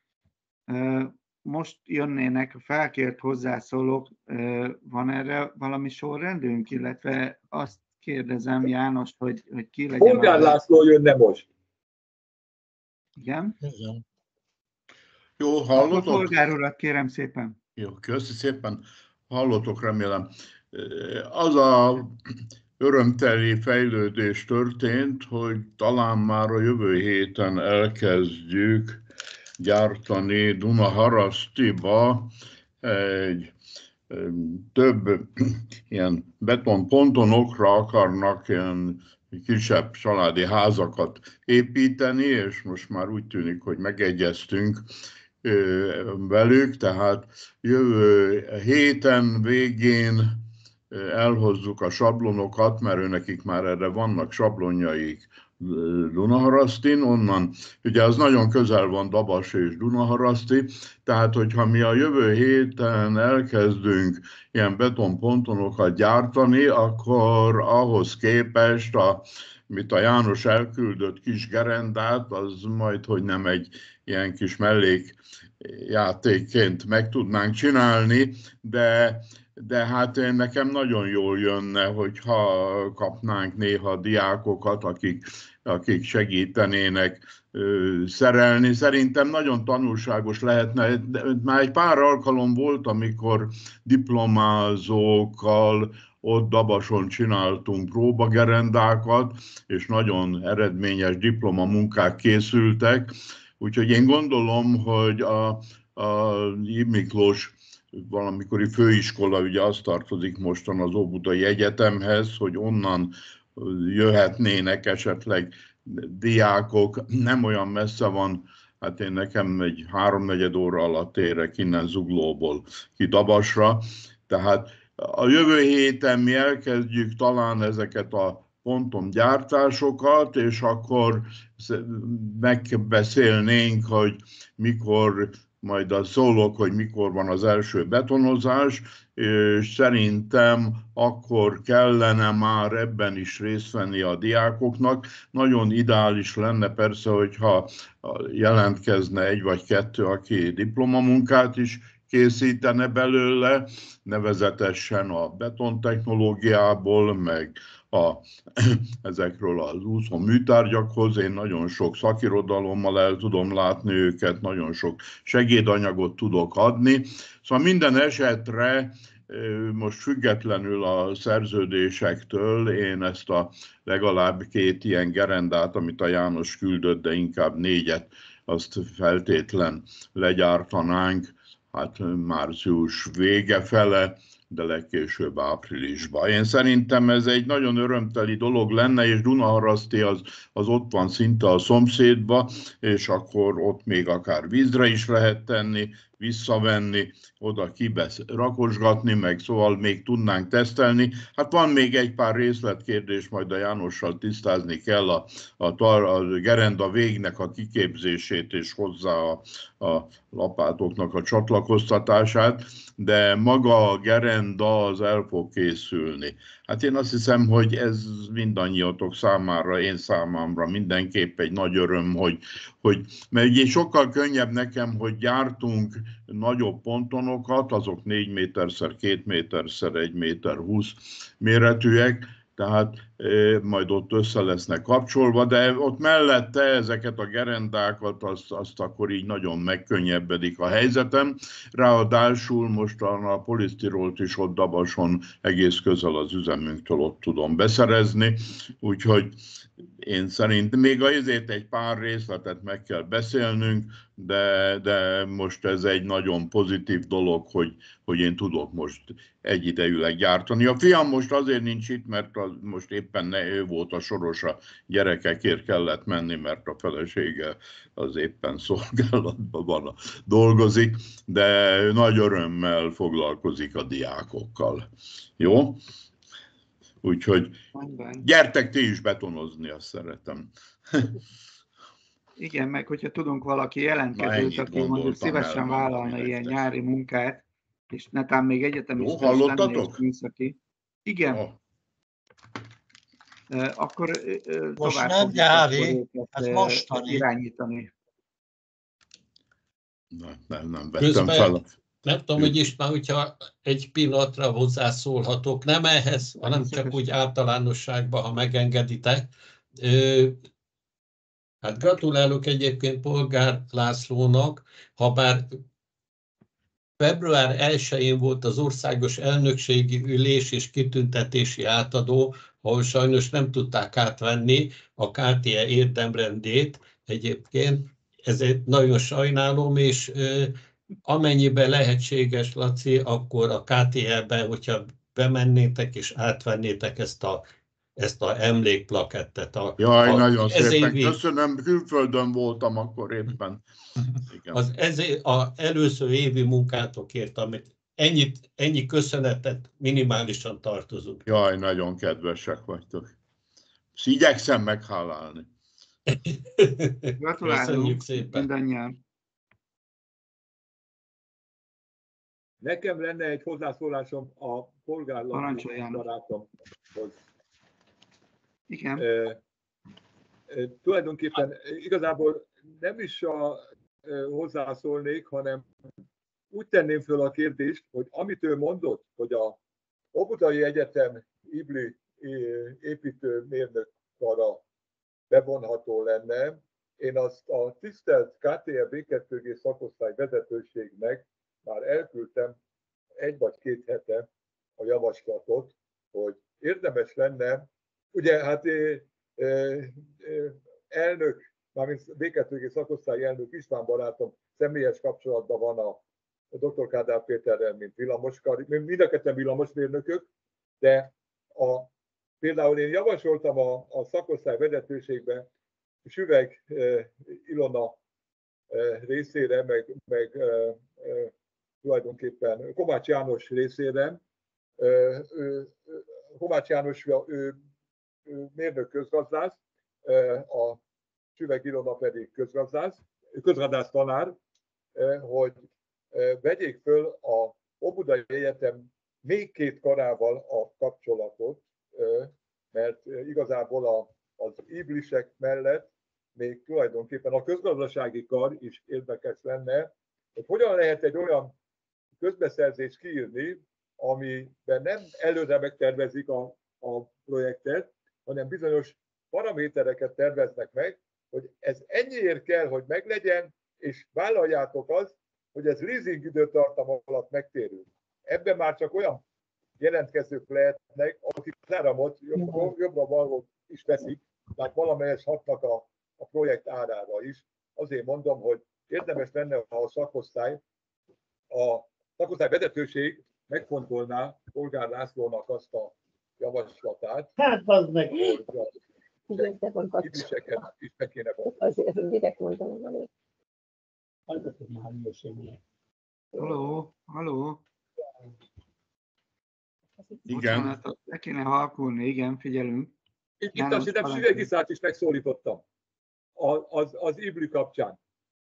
Most jönnének a felkért hozzászólók, van erre valami sorrendünk, illetve azt kérdezem János, hogy ki legyen Polgár László jönne most. Igen? Igen. Jó, hallotok? A polgár urat kérem szépen. Jó, köszi szépen. Hallotok, remélem. Az a örömteli fejlődés történt, hogy talán már a jövő héten elkezdjük gyártani Dunaharasztiba egy több ilyen betonpontonokra akarnak ilyen kisebb családi házakat építeni, és most már úgy tűnik, hogy megegyeztünk velük, tehát jövő héten végén elhozzuk a sablonokat, mert őnekik már erre vannak sablonjaik Dunaharasztin, onnan, ugye az nagyon közel van Dabas és Dunaharaszti, tehát hogyha mi a jövő héten elkezdünk ilyen betonpontonokat gyártani, akkor ahhoz képest, amit a János elküldött kis gerendát, az majd, hogy nem egy ilyen kis mellékjátékként meg tudnánk csinálni, de hát nekem nagyon jól jönne, hogyha kapnánk néha diákokat, akik akik segítenének szerelni. Szerintem nagyon tanulságos lehetne. Már egy pár alkalom volt, amikor diplomázókkal ott Dabason csináltunk próbagerendákat, és nagyon eredményes diplomamunkák készültek. Úgyhogy én gondolom, hogy a Ib Miklós valamikori főiskola, ugye az tartozik mostan az Óbudai Egyetemhez, hogy onnan jöhetnének esetleg diákok, nem olyan messze van, hát én nekem egy 3-4 óra alatt érek innen Zuglóból ki Dabasra, tehát a jövő héten mi elkezdjük talán ezeket a pontomgyártásokat, és akkor megbeszélnénk, hogy mikor, majd szólok, hogy mikor van az első betonozás, és szerintem akkor kellene már ebben is részt venni a diákoknak. Nagyon ideális lenne persze, hogyha jelentkezne 1 vagy 2, aki diplomamunkát is készítene belőle, nevezetesen a betontechnológiából, meg ezekről az úszó műtárgyakhoz. Én nagyon sok szakirodalommal el tudom látni őket, nagyon sok segédanyagot tudok adni. Szóval minden esetre most függetlenül a szerződésektől én ezt a legalább 2 ilyen gerendát, amit a János küldött, de inkább 4-et, azt feltétlen legyártanánk, hát március vége fele, de legkésőbb áprilisban. Én szerintem ez egy nagyon örömteli dolog lenne, és Dunaharaszti az ott van szinte a szomszédba, és akkor ott még akár vízre is lehet tenni, visszavenni, oda rakosgatni, meg szóval még tudnánk tesztelni. Hát van még egy pár részletkérdés, majd a Jánossal tisztázni kell a gerenda végnek a kiképzését, és hozzá a lapátoknak a csatlakoztatását, de maga a gerenda az el fog készülni. Hát én azt hiszem, hogy ez mindannyiatok számára, én számára mindenképp egy nagy öröm, mert ugye sokkal könnyebb nekem, hogy gyártunk nagyobb pontonokat, azok 4 méterszer 2 méterszer 1 méter 20 méretűek, tehát majd ott össze lesznek kapcsolva, de ott mellette ezeket a gerendákat, azt akkor így nagyon megkönnyebbedik a helyzetem. Ráadásul most a polisztirolt is ott Dabason egész közel az üzemünktől ott tudom beszerezni, úgyhogy én szerintem még azért egy pár részletet meg kell beszélnünk, de most ez egy nagyon pozitív dolog, hogy én tudok most egyidejűleg gyártani. A fiam most azért nincs itt, mert most éppen ő volt a soros, a gyerekekért kellett menni, mert a felesége az éppen szolgálatban van, dolgozik, de nagy örömmel foglalkozik a diákokkal. Jó? Úgyhogy gyertek ti is betonozni, azt szeretem. Igen, meg hogyha tudunk valaki jelentkezőt, aki mondjuk szívesen vállalna ilyen nyári munkát, és netán még egyetemista is lenne és műszaki. Igen. Oh. Akkor most tovább nem nyári, ez mostani. Irányítani. Nem vettem fel. Nem tudom, hogy István, hogyha egy pillanatra hozzászólhatok, nem ehhez, hanem csak úgy általánosságban, ha megengeditek. Hát gratulálok egyébként Polgár Lászlónak, habár február 1-én volt az országos elnökségi ülés és kitüntetési átadó, ahol sajnos nem tudták átvenni a KTE érdemrendét egyébként. Ezért nagyon sajnálom, és amennyiben lehetséges, Laci, akkor a KTE-ben, hogyha bemennétek és átvennétek ezt a emlékplakettet. Jaj, nagyon szépen köszönöm, külföldön voltam akkor éppen. Igen. Az előző évi munkátokért, amit ennyi köszönetet minimálisan tartozunk. Jaj, nagyon kedvesek vagytok. Igyekszem meghálálni. Gratulálunk mindannyian. Nekem lenne egy hozzászólásom a Polgár László barátomhoz. Igen. Tulajdonképpen igazából nem is hozzászólnék, hanem úgy tenném föl a kérdést, hogy amit ő mondott, hogy a Óbudai Egyetem IBLI építőmérnök kara bevonható lenne. Én azt a tisztelt KTL B2G szakosztály vezetőségnek már elküldtem 1 vagy 2 hete a javaslatot, hogy érdemes lenne, ugye hát elnök, mármint B2G szakosztály elnök István barátom személyes kapcsolatban van a dr. Kádár Péterrel, mint villamoskar, mind a ketten villamosmérnökök, de például én javasoltam a szakosztály vezetőségben Süveg Ilona részére, meg tulajdonképpen Kovács János részére. Kovács János ő mérnök közgazdász, a Süveg Ilona pedig közgazdász tanár, hogy vegyék föl a Óbudai Egyetem még 2 karával a kapcsolatot, mert igazából az iblisek mellett még tulajdonképpen a közgazdasági kar is érdekes lenne, hogy hogyan lehet egy olyan közbeszerzést kiírni, amiben nem előre megtervezik a projektet, hanem bizonyos paramétereket terveznek meg, hogy ez ennyiért kell, hogy meglegyen, és vállaljátok azt, hogy ez leasing időtartam alatt megtérül. Ebben már csak olyan jelentkezők lehetnek, akik az áramot jobbra-balra is veszik, tehát valamelyes hatnak a projekt árára is. Azért mondom, hogy érdemes lenne, ha a szakosztály vezetőség megfontolná Polgár Lászlónak azt a javaslatát, hát az meg. hogy ibliseket is meg kéne vonni. Azért direkt mondom valamit. Halló. Igen. Bocsánat, le kéne halkulni, igen, figyelünk. Itt azt hiszem Süveg Iszát is megszólítottam az Ibli kapcsán.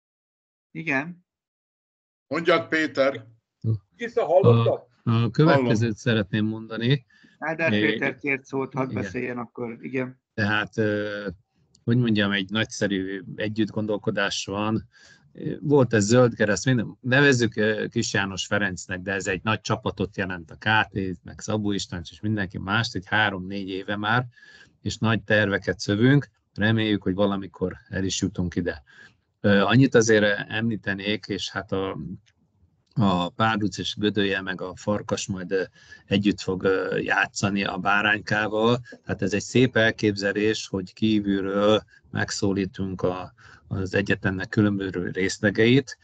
Igen. Mondjad, Péter. Isza, hallottad? A következőt szeretném mondani. Kádár Péter kért szót, hadd beszéljen akkor, igen. Tehát, hogy mondjam, egy nagyszerű együttgondolkodás van. Volt ez Zöldkereszt, nevezzük Kis János Ferencnek, de ez egy nagy csapatot jelent, a KT, meg Szabó István és mindenki mást, egy 3-4 éve már, és nagy terveket szövünk, reméljük, hogy valamikor el is jutunk ide. Annyit azért említenék, és hát a Párduc és Gödölje meg a Farkas majd együtt fog játszani a Báránykával. Tehát ez egy szép elképzelés, hogy kívülről megszólítunk az egyetemnek különböző részlegeit.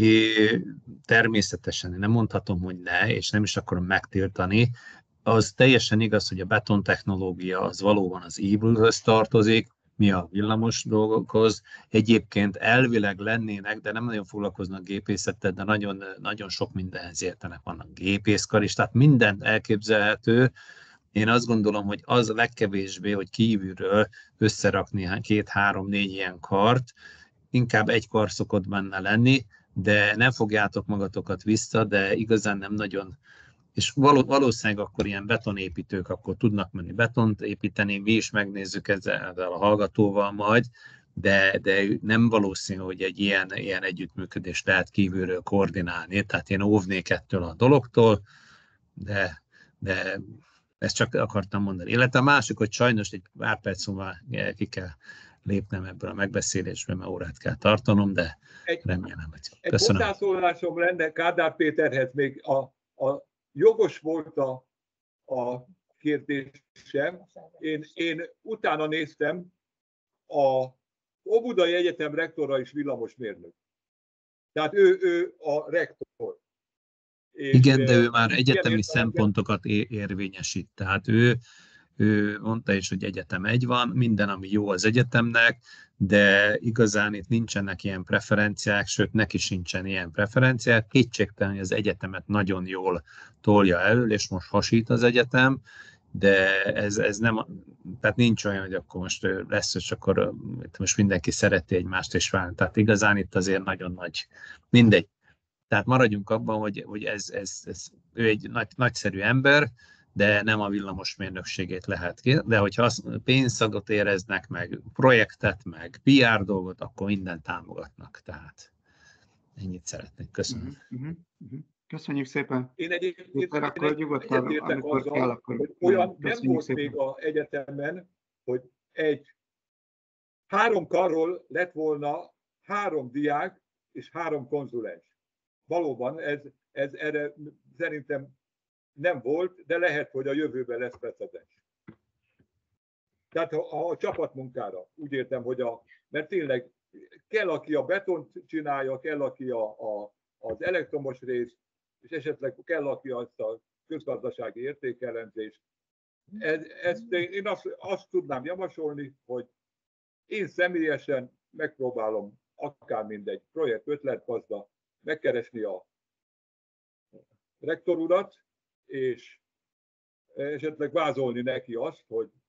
Természetesen én nem mondhatom, hogy ne, és nem is akarom megtiltani. Az teljesen igaz, hogy a betontechnológia az valóban az IBL-höz tartozik, mi a villamos dolgokhoz. Egyébként elvileg lennének, de nem nagyon foglalkoznak gépészettel, de nagyon, nagyon sok mindenhez értenek, vannak gépészkar is, tehát minden elképzelhető. Én azt gondolom, hogy az a legkevésbé, hogy kívülről összerakni 2-3-4 ilyen kart, inkább egy kar szokott benne lenni, de nem fogjátok magatokat vissza, de igazán nem nagyon. És valószínűleg akkor ilyen betonépítők akkor tudnak menni betont építeni, mi is megnézzük ezzel a hallgatóval majd, de nem valószínű, hogy egy ilyen együttműködést lehet kívülről koordinálni. Tehát én óvnék ettől a dologtól, de ezt csak akartam mondani. Illetve a másik, hogy sajnos egy pár perc múlva ki kell lépnem ebből a megbeszélésből, mert órát kell tartanom, de remélem, hogy köszönöm. Egy hozzászólásom lenne Kádár Péterhez még jogos volt a kérdésem. Én utána néztem, a Óbudai Egyetem rektora is villamosmérnök. Tehát ő a rektor. Igen, de ő már egyetemi szempontokat érvényesít. Tehát ő mondta is, hogy egyetem 1 van, minden, ami jó az egyetemnek, de igazán itt nincsenek ilyen preferenciák, sőt, neki sincsen ilyen preferenciák. Kétségtelen, hogy az egyetemet nagyon jól tolja elől, és most hasít az egyetem, de ez nem, tehát nincs olyan, hogy akkor most lesz, és akkor most mindenki szereti egymást és válni. Tehát igazán itt azért nagyon nagy, mindegy. Tehát maradjunk abban, hogy ő egy nagyszerű ember, de nem a villamosmérnökségét lehet ki. De hogyha pénzszagot éreznek, meg projektet, meg PR dolgot, akkor mindent támogatnak. Tehát ennyit szeretnék. Köszönöm. Köszönjük szépen. Én egyébként akkor nyugodtan, amikor kell, akkor olyan nem volt még az egyetemen, hogy egy 3 karról lett volna 3 diák és 3 konzulens. Valóban ez erre szerintem nem volt, de lehet, hogy a jövőben lesz precedens. Tehát a csapatmunkára úgy értem, hogy mert tényleg kell, aki a betont csinálja, kell, aki az elektromos részt, és esetleg kell, aki azt a közgazdasági értékelemzést. Ezt én azt tudnám javasolni, hogy én személyesen megpróbálom akár mindegy projekt ötletgazda megkeresni a rektor urat, és esetleg vázolni neki azt,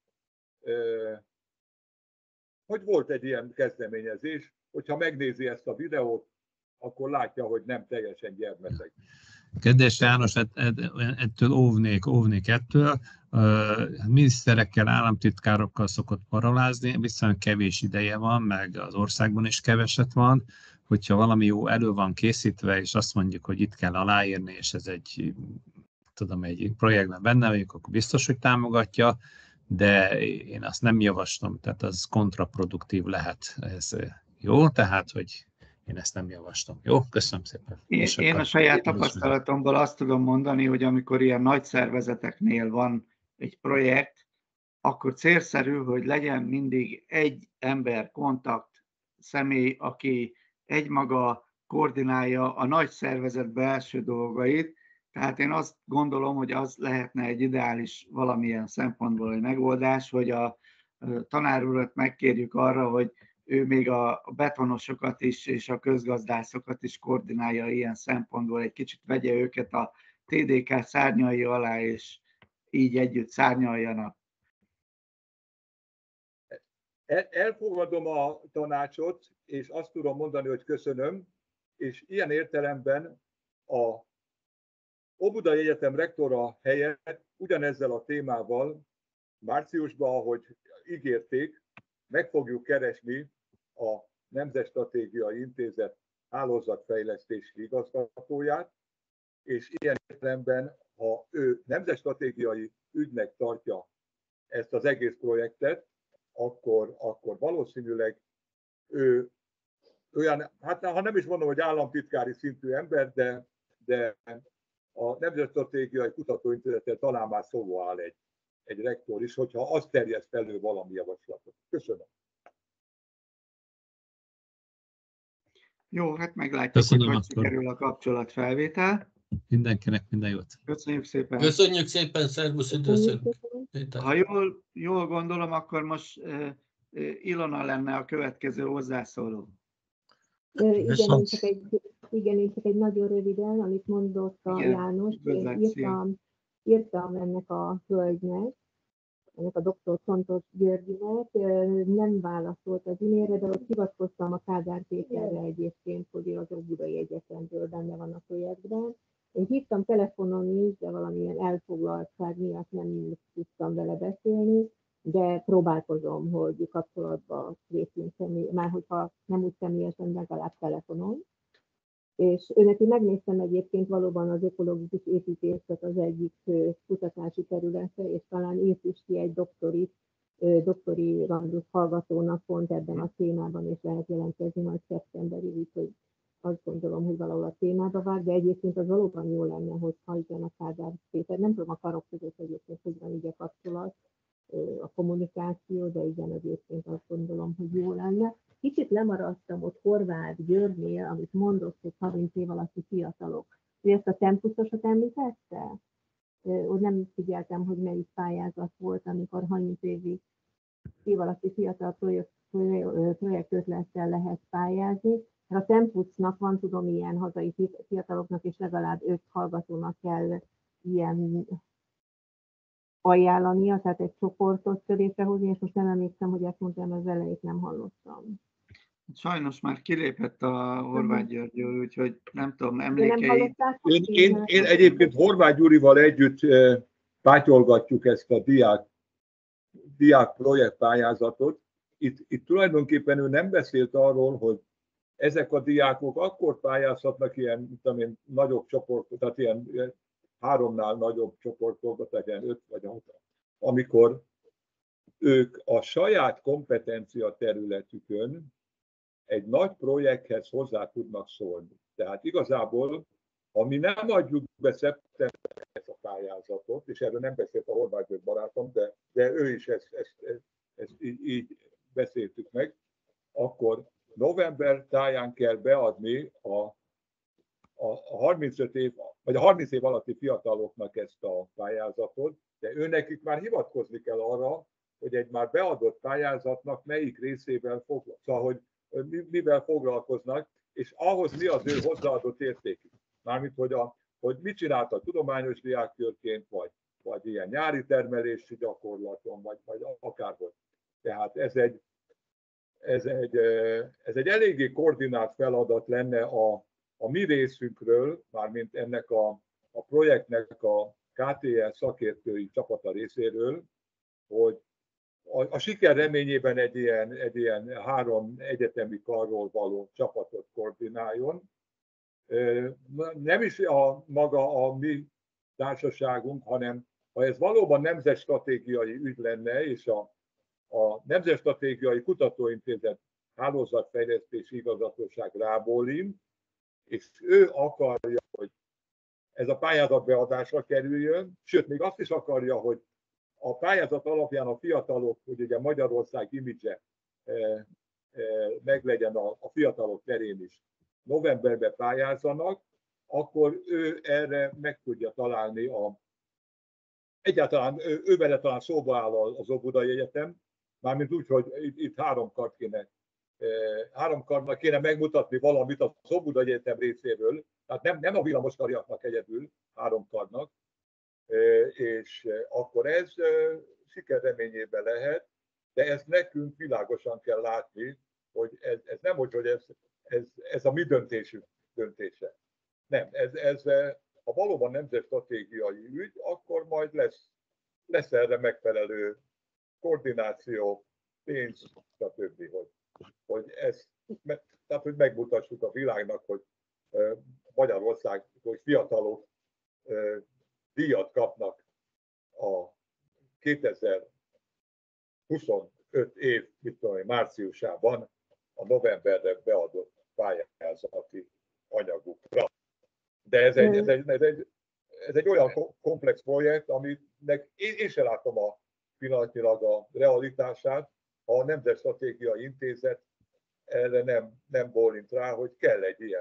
hogy volt egy ilyen kezdeményezés, hogyha megnézi ezt a videót, akkor látja, hogy nem teljesen gyermetek. Kedves János, ettől óvnék ettől. Miniszterekkel, államtitkárokkal szokott parolázni, viszont kevés ideje van, meg az országban is keveset van. Hogyha valami jó elő van készítve, és azt mondjuk, hogy itt kell aláírni, és ez egy projektben benne vagyok, akkor biztos, hogy támogatja, de én azt nem javaslom, tehát az kontraproduktív lehet. Ez jó, tehát, hogy én ezt nem javaslom. Jó, köszönöm szépen. Én a saját tapasztalatomból azt tudom mondani, hogy amikor ilyen nagy szervezeteknél van egy projekt, akkor célszerű, hogy legyen mindig egy ember, kontakt személy, aki egymaga koordinálja a nagy szervezet belső dolgait. Tehát én azt gondolom, hogy az lehetne egy ideális valamilyen szempontból egy megoldás, hogy a tanár urat megkérjük arra, hogy ő még a betonosokat is és a közgazdászokat is koordinálja ilyen szempontból, egy kicsit vegye őket a TDK szárnyai alá, és így együtt szárnyaljanak. Elfogadom a tanácsot, és azt tudom mondani, hogy köszönöm, és ilyen értelemben a Óbudai Egyetem rektora helyett ugyanezzel a témával márciusban, ahogy ígérték, meg fogjuk keresni a Nemzetstratégiai Intézet hálózatfejlesztési igazgatóját, és ilyen értelemben, ha ő nemzetstratégiai ügynek tartja ezt az egész projektet, akkor valószínűleg ő olyan, hát ha nem is mondom, hogy államtitkári szintű ember, de a Nemzetstratégiai Kutatóintézettel talán már szóba áll egy rektor is, hogyha azt terjeszt elő valami javaslatot. Köszönöm. Jó, hát meglátjuk, Köszönöm, hogy sikerül a kapcsolatfelvétel. Mindenkinek minden jót. Köszönjük szépen. Köszönjük szépen, szervusz, üdvözlünk. Ha jól gondolom, akkor most Ilona lenne a következő hozzászóló. Igen, én csak egy nagyon röviden, amit mondott a János. Írtam ennek a hölgynek, ennek a dr. Szontos Györgyinek, nem válaszolt az e-mailre, de ott hivatkoztam a Kádár Péterre egyébként, hogy az Óbudai Egyetemről benne van a projektben. Én hívtam telefonon is, de valamilyen elfoglaltság miatt nem tudtam vele beszélni, de próbálkozom, hogy kapcsolatba lépjünk már hogyha nem úgy személyesen, legalább telefonon. És őneki megnéztem egyébként valóban az ökológikus építészet az egyik kutatási területe, és talán írt is ki egy doktori rangos hallgatónak pont ebben a témában, és lehet jelentkezni majd szeptemberig, úgyhogy azt gondolom, hogy valahol a témába vág, de egyébként az valóban jó lenne, hogyha igen a Kádár Péter, nem tudom a karok között egyébként, hogy van így a kapcsolat, a kommunikáció, de igen, egyébként azt gondolom, hogy jó lenne. Kicsit lemaradtam ott Horváth Györgynél, amit mondott, hogy 30 év alatti fiatalok. Ő ezt a Tempuszosat említette? Úgy nem figyeltem, hogy melyik pályázat volt, amikor 30 év alatti fiatal projektötlettel lehet pályázni. A Tempusznak van, tudom, ilyen hazai fiataloknak, és legalább 5 hallgatónak kell ilyen ajánlania, tehát egy csoportot létrehozni, és most nem emlékszem, hogy ezt mondtam, az elejét nem hallottam. Sajnos már kilépett a Horváth György, úgyhogy nem tudom, emlékeit. Én egyébként Horváth Gyurival együtt pátyolgatjuk ezt a diák projektpályázatot. Itt tulajdonképpen ő nem beszélt arról, hogy ezek a diákok akkor pályázhatnak ilyen, nagyobb csoportot, tehát ilyen 3-nál nagyobb csoportokat, tehát ilyen 5 vagy 6, amikor ők a saját kompetencia területükön egy nagy projekthez hozzá tudnak szólni. Tehát igazából, ha mi nem adjuk be szeptemberben ezt a pályázatot, és erről nem beszélt a Horváth György barátom, de ő is ezt így beszéltük meg, akkor november táján kell beadni a 35 év, vagy a 30 év alatti fiataloknak ezt a pályázatot, de őnekik már hivatkozni kell arra, hogy egy már beadott pályázatnak melyik részével foglalkoznak, szóval, hogy mivel foglalkoznak, és ahhoz mi az ő hozzáadott értékük. Mármint, hogy mit csinált a tudományos diákkörként, vagy ilyen nyári termelési gyakorlaton, vagy akárhogy. Tehát ez egy eléggé koordinált feladat lenne a mi részünkről, mármint ennek a projektnek a KTL szakértői csapata részéről, hogy a siker reményében egy ilyen 3 egyetemi karról való csapatot koordináljon. Nem is maga a mi társaságunk, hanem ha ez valóban nemzetstratégiai ügy lenne, és a Nemzetstratégiai Kutatóintézet Hálózatfejlesztési Igazgatóság rábólint, és ő akarja, hogy ez a pályázat beadásra kerüljön, sőt, még azt is akarja, hogy a pályázat alapján a fiatalok, hogy ugye Magyarország imidzse meglegyen a fiatalok terén is, novemberben pályázzanak, akkor ő erre meg tudja találni egyáltalán ő vele talán szóba áll az Óbudai Egyetem, mármint úgy, hogy itt 3 karnak kéne megmutatni valamit az Óbudai Egyetem részéről, tehát nem a villamoskarjaknak egyedül, 3 karnak, és akkor ez siker reményében lehet, de ezt nekünk világosan kell látni, hogy ez nem úgy, hogy ez a mi döntésünk döntése. Nem, ez ha valóban nemzetstratégiai ügy, akkor majd lesz erre megfelelő koordináció, pénz, stb. Hogy megmutassuk a világnak, hogy Magyarország, hogy fiatalok díjat kapnak a 2025 év, márciusában a novemberre beadott pályázati anyagukra. De ez egy olyan komplex projekt, aminek én sem látom pillanatnyilag a realitását, ha a Nemzetstratégiai Intézet erre nem bólint rá, hogy kell egy ilyen.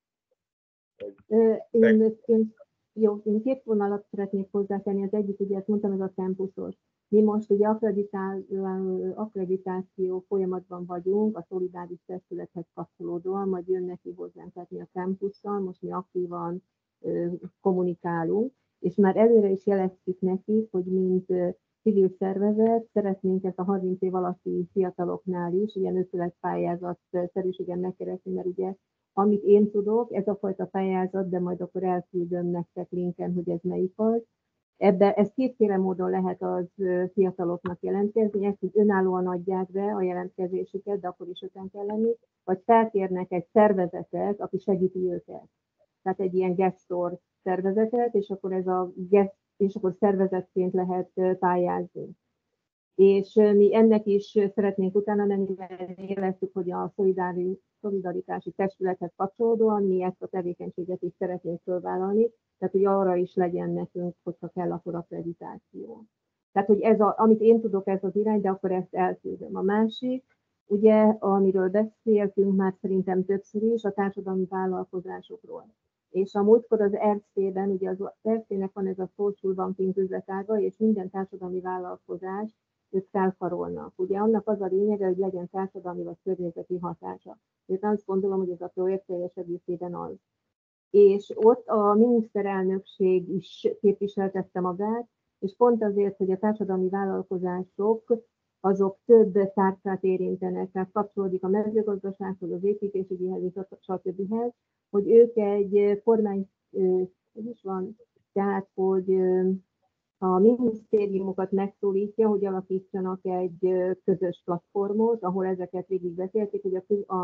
Én 2 vonalat szeretnék hozzátenni, az egyik, ugye ezt mondtam, ez a campusos. Mi most ugye akkreditáció folyamatban vagyunk, a szolidáris testülethez kapcsolódóan, majd jönnek ki hozzánk, tehát mi a campusszal, most mi aktívan kommunikálunk, és már előre is jeleztük nekik, hogy mint civil szervezet szeretnénk ezt a 30 év alatti fiataloknál is ilyen ötletpályázat szerűségen megkeresni, mert ugye amit én tudok, ez a fajta pályázat, de majd akkor elküldöm nektek linken, hogy ez melyik az. Ez 2 módon lehet az fiataloknak jelentkezni, ezt, hogy önállóan adják be a jelentkezésüket, de akkor is 5-en kell lenni, vagy felkérnek egy szervezetet, aki segíti őket. Tehát egy ilyen gestor szervezetet, és akkor szervezetként lehet pályázni. És mi ennek is szeretnénk utána menni, mert éreztük, hogy a szolidaritási testülethez kapcsolódóan mi ezt a tevékenységet is szeretnénk fölvállalni, tehát hogy arra is legyen nekünk, hogyha kell, akkor akkreditáció. Tehát, hogy amit én tudok, ez az irány, de akkor ezt elküldöm. A másik, ugye, amiről beszéltünk már szerintem többször is, a társadalmi vállalkozásokról. És a múltkor az ERC-ben, ugye az ERC-nek van ez a social banking üzletága, és minden társadalmi vállalkozás ők felkarolnak. Ugye annak az a lényege, hogy legyen társadalmi vagy környezeti hatása. Én azt gondolom, hogy ez a projekt teljes egészében az. És ott a miniszterelnökség is képviseltette magát, és pont azért, hogy a társadalmi vállalkozások azok több tárcát érintenek, tehát kapcsolódik a mezőgazdasághoz, az építésügyihez, stb. Hogy ők egy kormány, ez is van, tehát hogy a minisztériumokat megszólítja, hogy alakítsanak egy közös platformot, ahol ezeket végigbeszélték, hogy a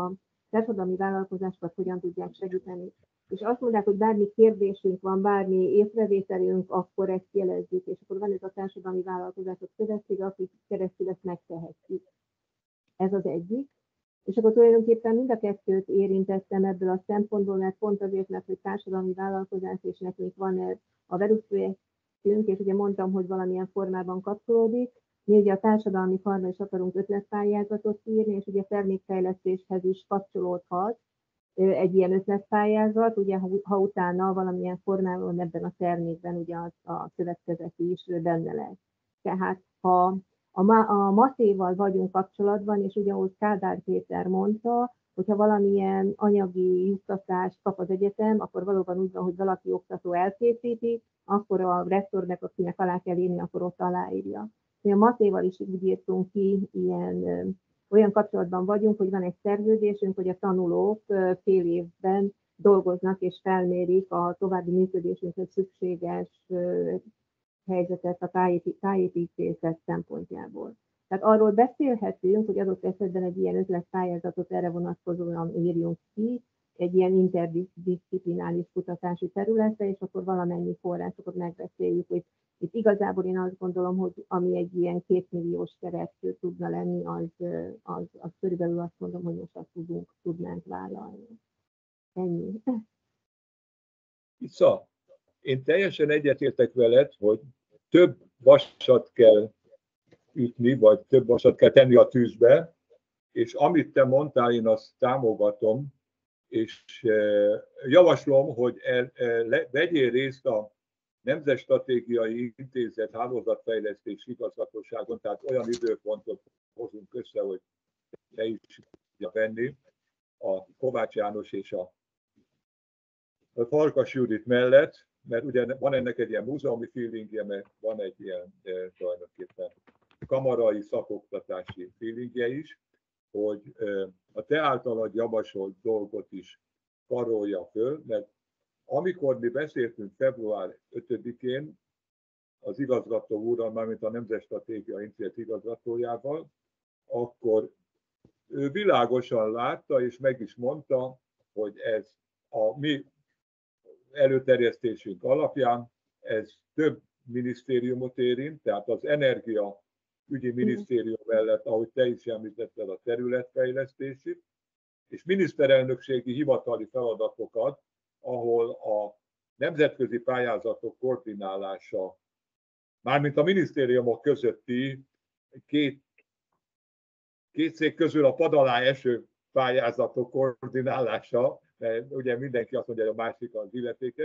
társadalmi vállalkozásokat hogyan tudják segíteni. És azt mondják, hogy bármi kérdésünk van, bármi észrevételünk, akkor ezt jelezzük, és akkor van ez a társadalmi vállalkozások szövetsége, akik keresztül ezt megtehetjük. Ez az egyik. És akkor tulajdonképpen mind a kettőt érintettem ebből a szempontból, mert pont azért, mert hogy társadalmi vállalkozás, és nekünk van a Verus projektünk, és ugye mondtam, hogy valamilyen formában kapcsolódik. Mi ugye a társadalmi karra is akarunk ötletpályázatot írni, és ugye a termékfejlesztéshez is kapcsolódhat egy ilyen ötletpályázat, ugye ha utána valamilyen formában ebben a termékben ugye a szövetkezet is benne lesz. Tehát ha a MATÉ-val vagyunk kapcsolatban, és ugye ahogy Kádár Péter mondta, hogyha valamilyen anyagi juttatást kap az egyetem, akkor valóban úgy van, hogy valaki oktató elkészíti, akkor a rektornak, akinek alá kell írni, akkor ott aláírja. Mi a MATÉ-val is úgy írtunk ki, olyan kapcsolatban vagyunk, hogy van egy szerződésünk, hogy a tanulók fél évben dolgoznak és felmérik a további működésünkhöz szükséges helyzetet a tájépítészet szempontjából. Tehát arról beszélhetünk, hogy adott esetben egy ilyen ötletpályázatot erre vonatkozóan írjunk ki, egy ilyen interdisziplinális kutatási területre, és akkor valamennyi forrásokat megbeszéljük, hogy itt igazából én azt gondolom, hogy ami egy ilyen 2 milliós keret tudna lenni, az körülbelül azt mondom, hogy most azt tudnánk vállalni. Ennyi. Isza, én teljesen egyetértek veled, hogy több vasat kell ütni, vagy több vasat kell tenni a tűzbe, és amit te mondtál, én azt támogatom, és javaslom, hogy vegyél részt a Nemzetstratégiai Intézet hálózatfejlesztési igazgatóságon, tehát olyan időpontot hozunk össze, hogy te is tudja venni a Kovács János és a Farkas Judit mellett, mert ugye van ennek egy ilyen múzeumi feelingje, mert van egy ilyen tulajdonképpen kamarai szakoktatási feelingje is, hogy a te általad javasolt dolgot is karolja föl, mert amikor mi beszéltünk február 5-én az igazgató úrral, mármint a Nemzetstratégiai Intézet igazgatójával, akkor ő világosan látta és meg is mondta, hogy ez a mi előterjesztésünk alapján ez több minisztériumot érint, tehát az energiaügyi minisztérium mellett, ahogy te is említetted, a területfejlesztési, és miniszterelnökségi hivatali feladatokat, ahol a nemzetközi pályázatok koordinálása, mármint a minisztériumok közötti két szék közül a pad alá eső pályázatok koordinálása, mert ugye mindenki azt mondja, hogy a másik az illetékes,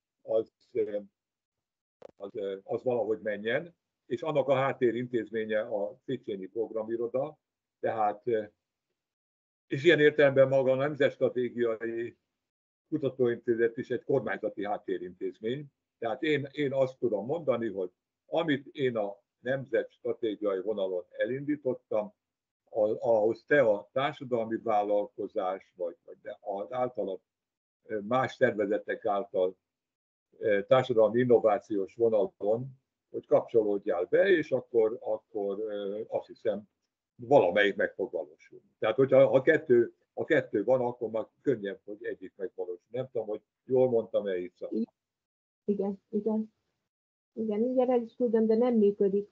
az valahogy menjen, és annak a háttérintézménye a Széchenyi Programiroda, tehát, és ilyen értelemben maga a Nemzetstratégiai Kutatóintézet is egy kormányzati háttérintézmény, tehát én azt tudom mondani, hogy amit én a nemzetstratégiai vonalon elindítottam, ahhoz te a társadalmi vállalkozás, vagy az általad más szervezetek által társadalmi innovációs vonalon, hogy kapcsolódjál be, és akkor azt hiszem valamelyik meg fog valósulni. Tehát, hogyha a kettő van, akkor már könnyebb, hogy egyik megvalósul. Nem tudom, hogy jól mondtam-e itt. Igen, el is tudom, de nem működik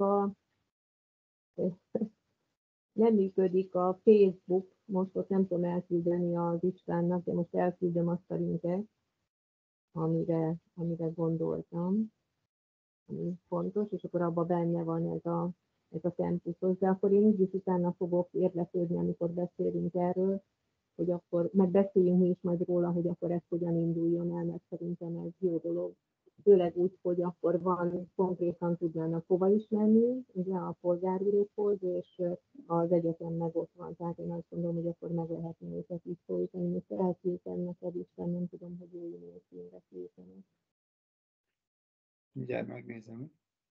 a Facebook, most ott nem tudom elküldeni az Istvánnak, de most elküldöm azt a linket, amire gondoltam, ami fontos, és akkor abban benne van ez a tempus, de akkor én úgyis utána fogok érdeklődni, amikor beszélünk erről, hogy akkor megbeszéljünk mi is majd róla, hogy akkor ez hogyan induljon el, mert szerintem ez jó dolog. Főleg úgy, hogy akkor konkrétan tudnának hova is menni, ugye a polgárúrékhoz, és az egyetem meg ott van. Tehát én azt gondolom, hogy akkor meg lehetne őket így szólítani, és elküldtem neked is, nem tudom, hogy ő e-mail címre küldtenek. Mindjárt megnézem.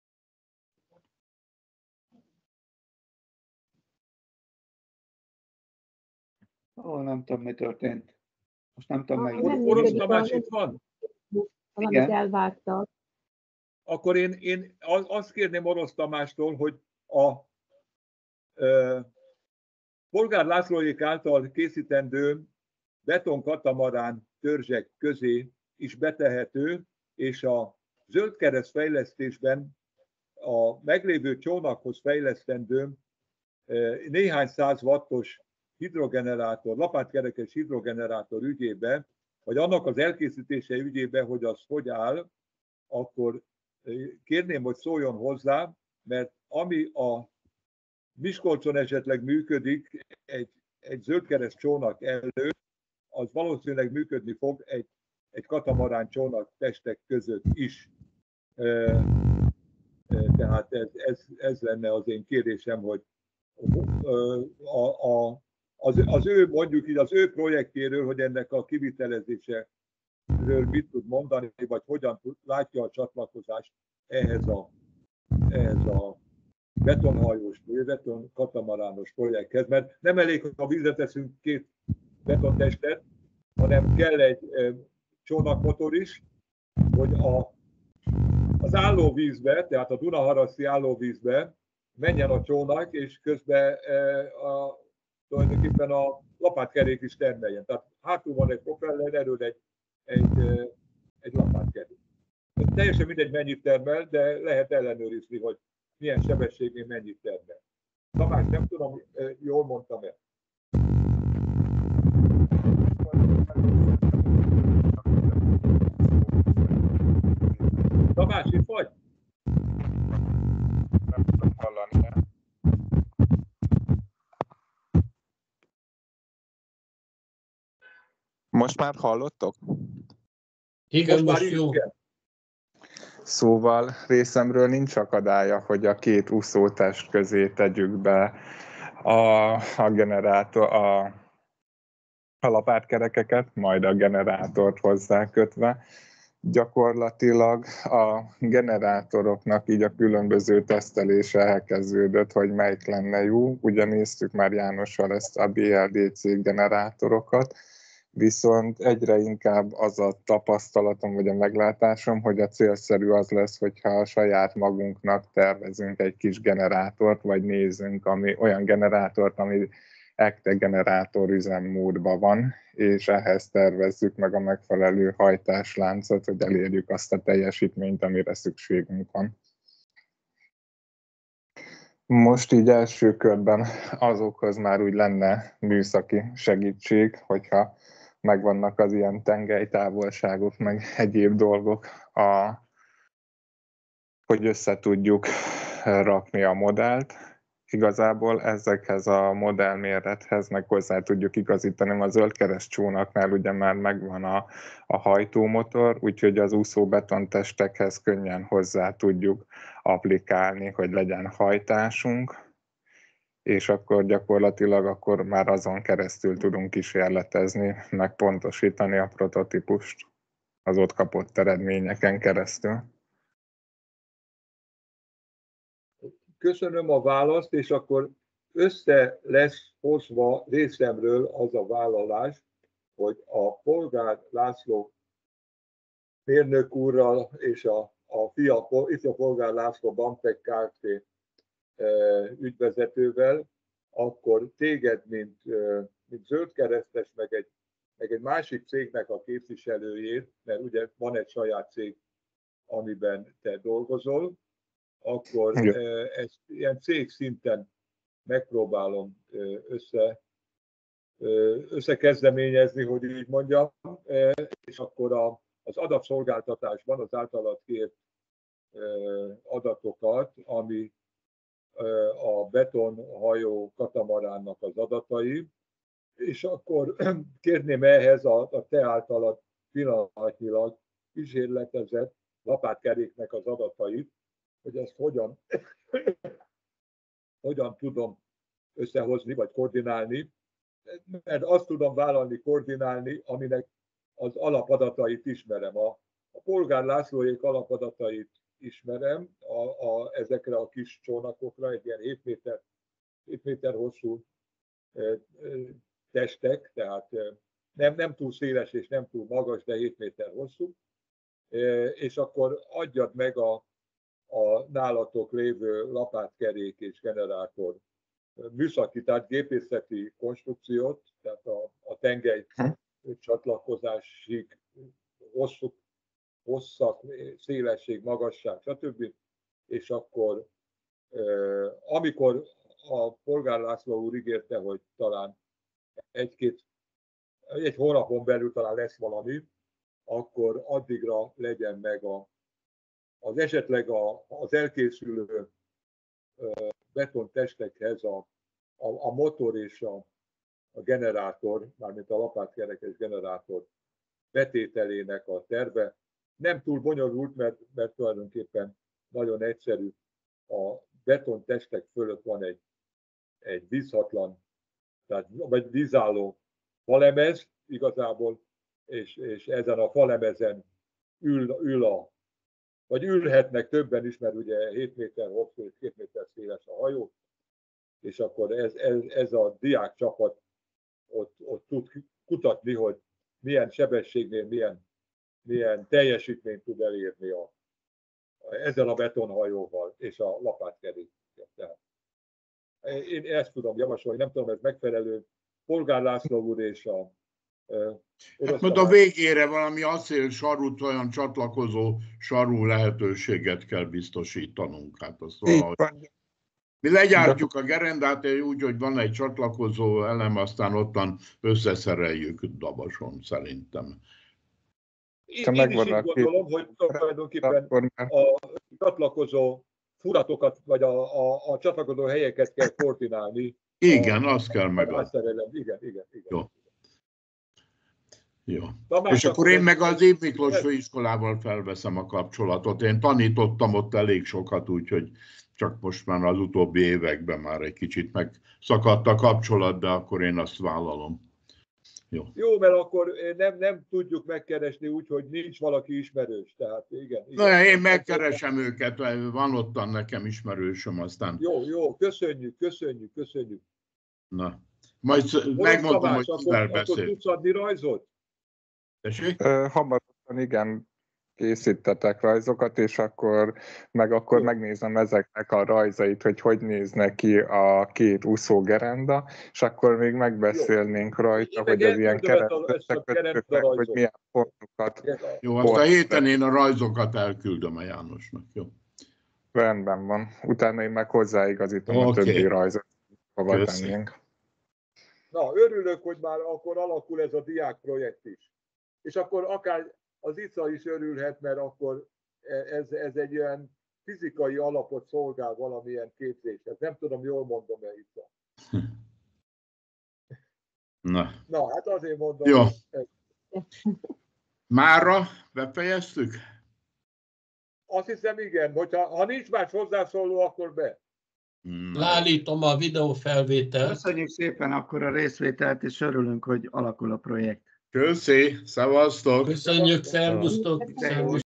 Nem tudom, mi történt. Most nem tudom meg. Orosz Tamás itt van? Valamit elvágtak. Akkor én azt kérném Orosz Tamástól, hogy a Polgár Lászlóék által készítendő betonkatamarán törzsek közé is betehető, és a zöldkereszt fejlesztésben a meglévő csónakhoz fejlesztendő néhány száz wattos hidrogenerátor, lapátkerekes hidrogenerátor ügyében, vagy annak az elkészítése ügyében, hogy az hogy áll, akkor kérném, hogy szóljon hozzá, mert ami a Miskolcon esetleg működik egy zöldkereszt csónak előtt, az valószínűleg működni fog egy katamarán csónak testek között is. Tehát ez lenne az én kérésem, hogy az ő, mondjuk így az ő projektjéről, hogy ennek a kivitelezéséről mit tud mondani, vagy hogyan látja a csatlakozást ehhez a betonhajós, beton katamarános projekthez, mert nem elég, ha vízre teszünk 2 betontestet, hanem kell egy csónakmotor is, hogy az állóvízbe, tehát a Dunaharaszti állóvízbe menjen a csónak, és közben tulajdonképpen a lapátkerék is termeljen. Tehát hátul van egy propeller, erről egy lapátkerék. Teljesen mindegy, mennyit termel, de lehet ellenőrizni, hogy milyen sebességén mennyit termel. Tamás, nem tudom, jól mondtam-e? Tamás, itt vagy? Nem tudom hallani. Most már hallottok? Igen, most jó. Igen. Szóval részemről nincs akadálya, hogy a 2 úszótest közé tegyük be a generátor, a lapátkerekeket, majd a generátort hozzá kötve. Gyakorlatilag a generátoroknak így a különböző tesztelése elkezdődött, hogy melyik lenne jó. Ugye néztük már Jánossal ezt a BLDC generátorokat, viszont egyre inkább az a tapasztalatom, vagy a meglátásom, hogy a célszerű az lesz, hogyha a saját magunknak tervezünk egy kis generátort, vagy nézzünk olyan generátort, ami ECTE generátor üzemmódban van, és ehhez tervezzük meg a megfelelő hajtásláncot, hogy elérjük azt a teljesítményt, amire szükségünk van. Most így első körben azokhoz már úgy lenne műszaki segítség, hogyha megvannak az ilyen tengelytávolságok, meg egyéb dolgok, hogy össze tudjuk rakni a modellt. Igazából ezekhez a modellmérethez meg hozzá tudjuk igazítani. A zöldkereszt csónaknál ugye már megvan a hajtómotor, úgyhogy az úszóbetontestekhez könnyen hozzá tudjuk applikálni, hogy legyen hajtásunk, és akkor gyakorlatilag már azon keresztül tudunk kísérletezni, meg pontosítani a prototípust az ott kapott eredményeken keresztül. Köszönöm a választ, és akkor össze lesz hozva részemről az a vállalás, hogy a Polgár László mérnök úrral és a fia, itt a Polgár László Bamtek Kft. Ügyvezetővel, akkor téged, mint zöldkeresztes, meg egy másik cégnek a képviselőjét, mert ugye van egy saját cég, amiben te dolgozol, akkor ezt ilyen cég szinten megpróbálom összekezdeményezni, hogy így mondjam, és akkor az adatszolgáltatásban az általad kért adatokat, ami a betonhajó katamaránnak az adatai, és akkor kérném ehhez a te általad pillanatnyilag kísérletezett lapátkeréknek az adatait, hogy ezt hogyan tudom összehozni, vagy koordinálni, mert azt tudom vállalni, koordinálni, aminek az alapadatait ismerem. A Polgár Lászlóék alapadatait ismerem, ezekre a kis csónakokra, egy ilyen 7 méter hosszú testek, tehát nem túl széles és nem túl magas, de 7 méter hosszú, és akkor adjad meg a nálatok lévő lapátkerék és generátor műszaki, tehát gépészeti konstrukciót, tehát a tengely csatlakozásig, hosszak, szélesség, magasság, stb. És akkor, amikor a Polgár László úr ígérte, hogy talán egy hónapon belül talán lesz valami, akkor addigra legyen meg az esetleg az elkészülő betontestekhez a motor és a generátor, mármint a lapátkerekes generátor betételének a terve. Nem túl bonyolult, mert tulajdonképpen nagyon egyszerű. A betontestek fölött van egy vízhatlan, vagy vízálló falemez igazából, és ezen a falemezen vagy ülhetnek többen is, mert ugye 7 méter hosszú és 2 méter széles a hajó, és akkor ez a diákcsapat ott tud kutatni, hogy milyen sebességnél milyen teljesítményt tud elérni ezzel a betonhajóval és a lapátkerékkel. Én ezt tudom javasolni, nem tudom, ez megfelelő. Polgár László úr és a Hát a végére valami acélsarút, olyan csatlakozó sarú lehetőséget kell biztosítanunk. Hát azt valahogy. Mi legyártjuk a gerendát úgy, hogy van egy csatlakozó elem, aztán ottan összeszereljük Dabason, szerintem. Én is így gondolom, hogy tulajdonképpen a csatlakozó furatokat, vagy a csatlakozó helyeket kell koordinálni. Igen, azt kell megadni. Igen. Jó. Jó. És akkor én meg az Év Miklós főiskolával felveszem a kapcsolatot. Én tanítottam ott elég sokat, úgyhogy csak most már az utóbbi években már egy kicsit megszakadt a kapcsolat, de akkor én azt vállalom. Jó, mert akkor nem tudjuk megkeresni úgy, hogy nincs valaki ismerős. Tehát igen. Na, én megkeresem őket, van ottan nekem ismerősöm, aztán... Jó, köszönjük. Na, majd megmondom, hogy kivel beszél. Akkor tudsz adni rajzot? Tessék? Hamarosan igen, készítetek rajzokat, és akkor megnézem ezeknek a rajzait, hogy néznek ki a két úszógerenda, és akkor még megbeszélnénk rajta, hogy az ilyen keretösszekötőknek, hogy milyen pontokat. Jó, azt a héten én a rajzokat elküldöm a Jánosnak, jó? Rendben van. Utána én meg hozzáigazítom a többi rajzot, hova tennénk. Na, örülök, hogy már akkor alakul ez a diákprojekt is. És akkor akár az ICA is örülhet, mert akkor ez egy olyan fizikai alapot szolgál valamilyen képzéshez. Nem tudom, jól mondom-e ICA. Na, hát azért mondom. Jó. Mára befejeztük? Azt hiszem, igen. Ha nincs más hozzászóló, akkor be. Leállítom a videófelvételt. Köszönjük szépen akkor a részvételt, és örülünk, hogy alakul a projekt. Köszi, szevasztok! Köszönjük, szervusztok!